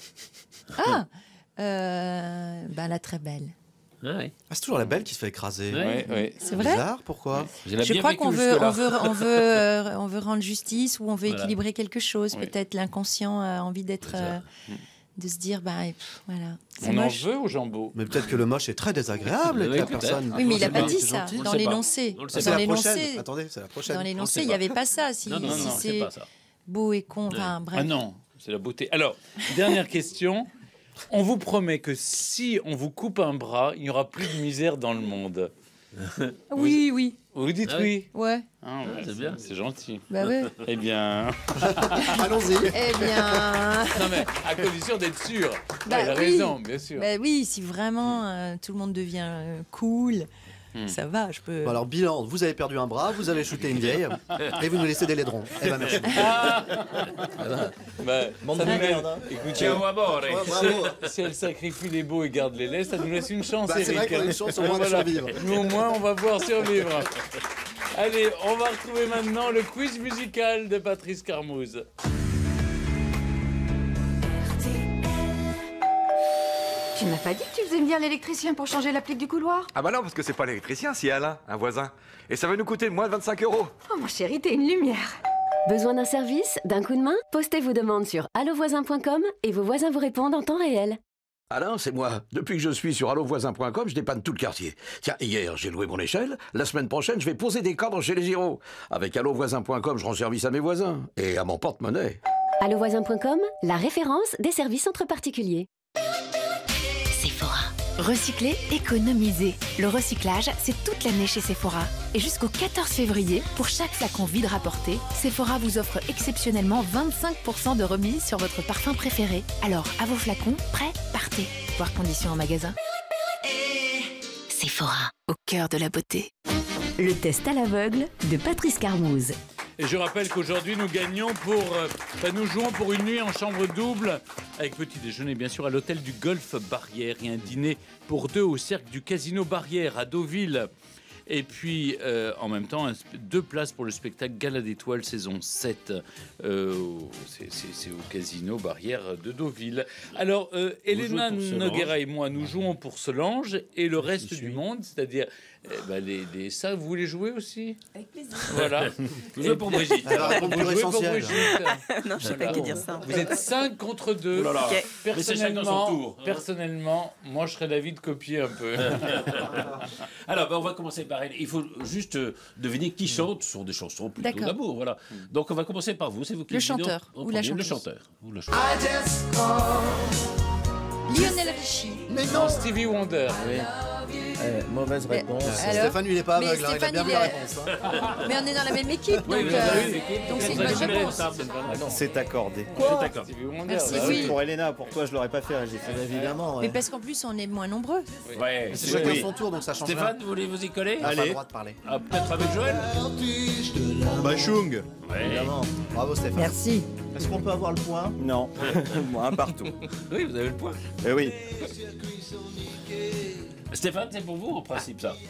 La très belle. C'est toujours la belle qui se fait écraser. C'est vrai. Bizarre, pourquoi? Je crois qu'on veut rendre justice ou on veut équilibrer quelque chose. Peut-être l'inconscient a envie d'être... de se dire, voilà. On moche. En veut au jambon. Mais peut-être que le moche est très désagréable avec la personne. Oui, mais il n'a pas dit ça dans l'énoncé. C'est la prochaine. Attendez, c'est la prochaine. Dans l'énoncé, il n'y avait pas ça. Si c'est beau et con, bref. Ah non, c'est la beauté. Alors, dernière question. On vous promet que si on vous coupe un bras, il n'y aura plus de misère dans le monde. Oui. Vous dites oui? Ouais. C'est bien, c'est gentil. Bah ouais. Eh bien... Allons-y. Eh bien... Non mais, à condition d'être sûr. Il a raison, bien sûr. Oui, si vraiment tout le monde devient cool... Ça va, je peux... alors, bilan, vous avez perdu un bras, vous avez shooté une vieille, et vous nous laissez des laidrons. Eh ben, merci. Écoutez, si elle sacrifie les beaux et garde les laids, ça nous laisse une chance, c'est vrai qu'on a une chance au moins de survivre. Nous, au moins, on va pouvoir survivre. Allez, on va retrouver maintenant le quiz musical de Patrice Carmouze. Tu m'as pas dit que tu faisais venir l'électricien pour changer la plaque du couloir? Ah bah non, parce que c'est pas l'électricien, c'est Alain, un voisin. Et ça va nous coûter moins de 25 €. Oh mon chéri, t'es une lumière. Besoin d'un service, d'un coup de main? Postez vos demandes sur allovoisin.com et vos voisins vous répondent en temps réel. Alain, c'est moi. Depuis que je suis sur allovoisin.com, je dépanne tout le quartier. Tiens, hier, j'ai loué mon échelle. La semaine prochaine, je vais poser des cadres chez les Giraud. Avec allovoisin.com, je rends service à mes voisins et à mon porte-monnaie. Allovoisin.com, la référence des services entre particuliers. Sephora. Recycler, économiser. Le recyclage, c'est toute l'année chez Sephora. Et jusqu'au 14 février, pour chaque flacon vide rapporté, Sephora vous offre exceptionnellement 25% de remise sur votre parfum préféré. Alors, à vos flacons, prêts, partez. Voir conditions en magasin. Sephora, au cœur de la beauté. Le test à l'aveugle de Patrice Carmouze. Et je rappelle qu'aujourd'hui, nous gagnons nous jouons pour une nuit en chambre double, avec petit déjeuner, bien sûr, à l'hôtel du Golfe Barrière et un dîner pour deux au cercle du Casino Barrière à Deauville. Et puis, en même temps, 2 places pour le spectacle Gala d'étoiles saison 7. C'est au Casino Barrière de Deauville. Alors, Elena Noguera et moi, nous jouons pour Solange et le reste du monde, c'est-à-dire... ça, vous voulez jouer aussi? Avec plaisir. Voilà. Vous jouez pour Brigitte. Vous jouez pour Brigitte. Non, je sais pas qui dire ça. Vous êtes 5 contre 2. Oh là là. Personnellement, moi, je serais d'avis de copier un peu. Alors, on va commencer par elle. Il faut juste deviner qui chante. Ce sont des chansons plutôt d'amour. Voilà. Donc, on va commencer par vous. C'est vous qui le chanteur ou la chanteuse. Le chanteur. Ou le Lionel Richie. Mais non, Stevie Wonder. Oui. Mauvaise réponse. Stéphane, il n'est pas aveugle, il a bien vu la réponse. Mais on est dans la même équipe, donc c'est une bonne réponse. C'est accordé. Merci. Oui. Pour Elena, pour toi, je l'aurais pas fait. Évidemment. Mais parce qu'en plus, on est moins nombreux. Ouais. C'est chacun son tour, donc ça change. Stéphane, vous voulez vous y coller? Allez. Pas le droit de parler. Peut-être avec Joël. Bachung. Évidemment. Bravo Stéphane. Merci. Est-ce qu'on peut avoir le point? Non. Moi, un partout. Oui, vous avez le point. Eh oui. Stéphane, c'est pour vous en principe ça?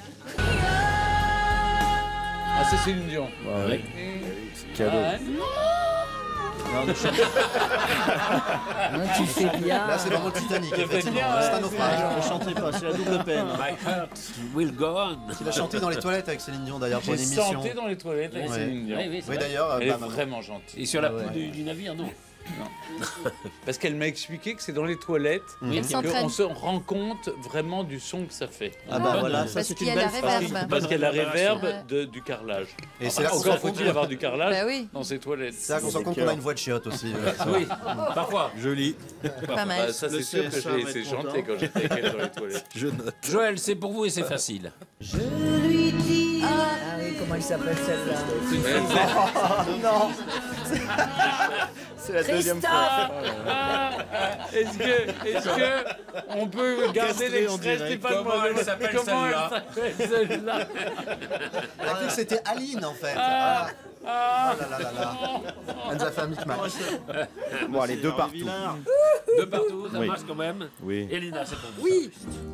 Ah, c'est Céline Dion. Oui. Cadeau. Tu fais bien. Là, c'est vraiment le Titanic, effectivement. C'est un naufrage. Ne chantez pas, c'est la double peine. My heart will go on. Il a chanté dans les toilettes avec Céline Dion d'ailleurs pour une J'ai émission. chanté dans les toilettes avec Céline Dion. Oui, d'ailleurs. Elle est vraiment gentille. Et sur la poule du navire, non. Parce qu'elle m'a expliqué que c'est dans les toilettes qu'on se rend compte vraiment du son que ça fait. Ah bah voilà, ça c'est une belle phrase. Parce qu'elle a la réverb du carrelage. Et c'est là encore faut-il avoir du carrelage dans ces toilettes. C'est là qu'on se rend compte qu'on a une voix de chiotte aussi. Oui, parfois. Joli. Pas mal. Ça c'est sûr que je l'ai laissé chanter quand j'étais avec elle dans les toilettes. Je note. Joël, c'est pour vous et c'est facile. Je lui dis. Ah oui, comment il s'appelle celle-là? Non. C'est la deuxième fois. Est-ce que on peut garder l'extrait Stéphane? Comment elle s'appelle celle-là? Elle a cru que c'était Aline en fait. Oh là là là là. Elle nous a fait un micmac. Bon, allez, deux partout. Deux partout, ça Oui. marche quand même. Oui. Elina, c'est pour vous. Oui.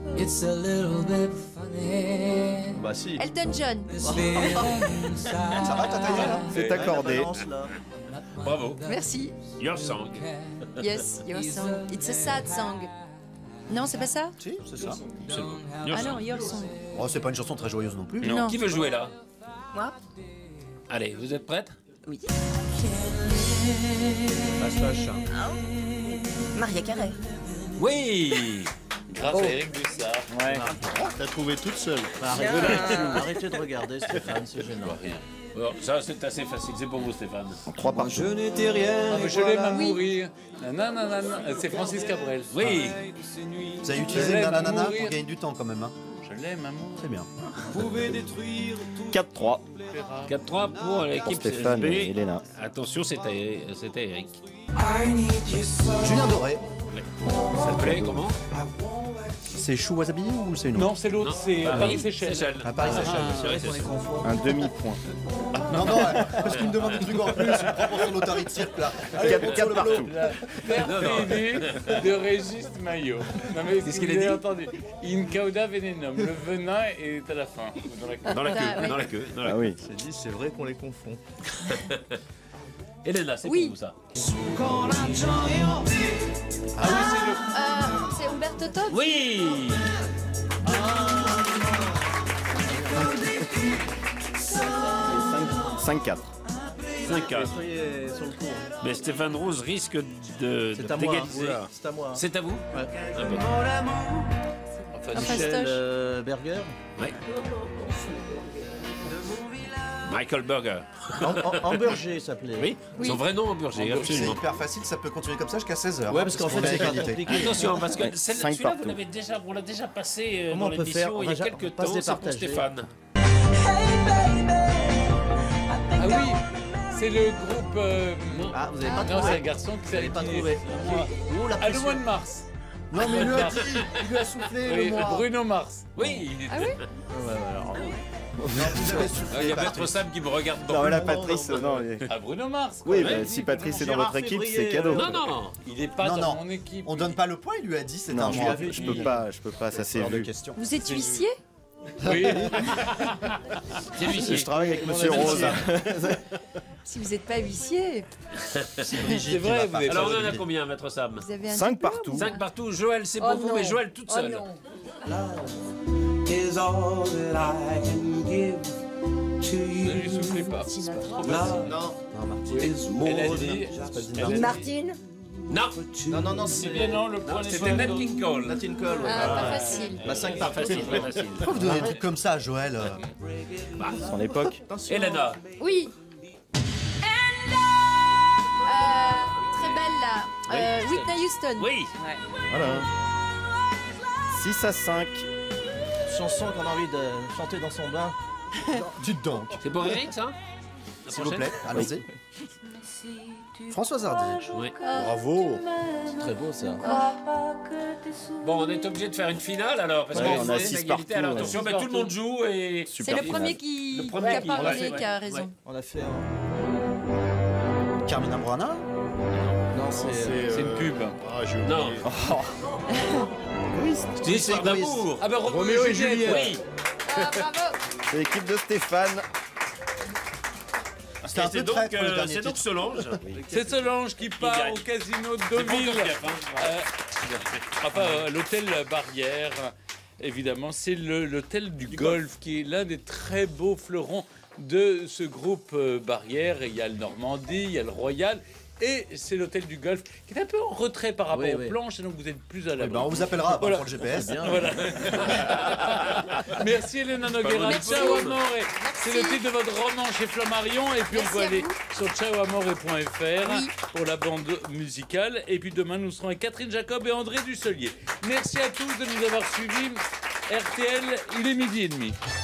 Bah si. Elton John. Ça va, t'as taillé là? C'est accordé. Bravo. Merci. Your song. Yes, your song. It's a sad song. Non, c'est pas ça? Si, c'est ça. C'est bon. Ah non, your song. Oh, c'est pas une chanson très joyeuse non plus. Non. Qui veut jouer là? Moi? Allez, vous êtes prête? Oui. Fastoche. Maria Carey. Oui. Grâce à Eric Bussard. Ouais. T'as trouvé toute seule. Arrêtez de regarder Stéphane, c'est gênant. Bon, ça c'est assez facile, c'est pour vous Stéphane. Trois partout. Je n'étais rien. Je l'aime à mourir. Nanana, c'est Francis Cabrel. Oui. Vous avez utilisé Nanana pour gagner du temps quand même. Je l'aime à mourir. Très bien. 4-3. 4-3 pour l'équipe Stéphane CSB. et Elena. Attention, c'était Eric. Julien Doré. Ça te plaît, comment? C'est Chou Wasabi ou c'est une autre? Non, c'est l'autre, c'est Paris-Seychelles. À Paris-Seychelles. C'est vrai, c'est Un demi-point. Non, non, parce qu'il me demande des trucs en plus, il prend pour son loterie de cirque là. Allez, 4 partout. Perfidie de Régis Maillot. Non mais Qu'est-ce qu'il a vous avez dit? entendu. In cauda venenum. Le venin est à la fin. Dans la queue, dans la queue. Dans la Ah queue. oui. C'est dit, c'est vrai qu'on les confond. Elena, c'est Oui. pour vous ça. C'est Umberto Tozzi. Oui. 5-4. 5-4. Soyez sur le coup. Mais Stéphane Rose risque de C'est à moi. d'égaliser. Oula, c'est à moi. C'est à vous? Ouais. Un peu. Enfin, Michel Berger. Ouais. Michael Berger. Hamburger s'appelait. Oui, son vrai nom Hamburger, C'est absolument. hyper facile, ça peut continuer comme ça jusqu'à 16h. Ouais, parce qu'en fait, c'est pas égalité. compliqué. Attention, parce que Cinq celui-là, partout. on l'a déjà passé Comment dans on peut faire? l'émission il y a On va quelques pas se temps, c'est pour départager. Stéphane. Ah oui, c'est le groupe. Ah, vous avez pas Non, c'est un trouvé. garçon qui Vous avez pas qui- trouvé. Oh, la Ah, le pression. mois de mars. Non, mais il lui a dit, il lui a soufflé Oui, le mois. Bruno Mars. Oui. Ah oui? Vous avez soufflé. Il y a Maître Sam qui me regarde Non, dans là, Patrice, non. Ah, Bruno Mars. Oui, quoi. bah, si Patrice est dans votre équipe, c'est cadeau. Non, non. Il est pas Non, dans non. mon équipe. On donne pas le point, il lui a dit, c'est Non, un mois. je peux pas, ça c'est Hors de vu. question. Vous êtes huissier? Oui. C'est lui. Je travaille avec Monsieur Rose. Si vous n'êtes pas huissier, C'est vrai, vous êtes Alors on en a combien, Maître Sam? vous avez un 5 diplôme. partout. 5 partout. Joël, c'est pour Oh vous, non. mais Joël toute Oh seule. non. Ne lui soufflez pas. Non, Martine. Elle a dit. Dean Martin? Non. Non, C'est bien non, le point n'est C'était pas Nat dans- King Cole. Nat King Cole. Ah, pas facile. Bah, 5 Pas par facile, pas facile. Pourquoi vous donnez des trucs comme ça à Joël Son époque. Elena. Oui. Très belle là. Whitney Houston. Oui. Voilà. 6 à 5. Chanson qu'on a envie de chanter dans son bain. Dites donc. C'est pour Eric, ça? La S'il vous prochaine plaît, allons-y. Françoise Hardy. Oui. Bravo. C'est très beau ça. Bon, on est obligé de faire une finale alors, parce Ouais, qu'on on a a 6 égalité. partout, Alors ouais. attention, mais tout le monde joue et. C'est le premier qui Le premier a qui- parlé ouais, qui a ouais. raison. On a fait Carmina Burana. Non, C'est une pub. Ah, j'ai oublié. Non. C'est une histoire d'amour. Ah ben Roméo et Juliette. Oui. Ah, bravo. C'est l'équipe de Stéphane. C'était un peu traître, le dernier c'est donc titre. Solange. C'est Solange qui part gagne. au casino de C'est pas Deauville. encore Pierre, Enfin, l'hôtel Barrière. Évidemment, c'est l'hôtel du golf qui est l'un des très beaux fleurons de ce groupe Barrière. Et il y a le Normandie, il y a le Royal. Et c'est l'hôtel du golf qui est un peu en retrait par rapport aux planches, et donc vous êtes plus à la on vous appellera pour le GPS. Voilà. Merci Elena Noguera. Ciao Amore. C'est le titre de votre roman chez Flammarion. Et puis on peut aller sur ciaoamore.fr pour la bande musicale. Et puis demain, nous serons avec Catherine Jacob et André Dusselier. Merci à tous de nous avoir suivis. RTL, il est 12h30.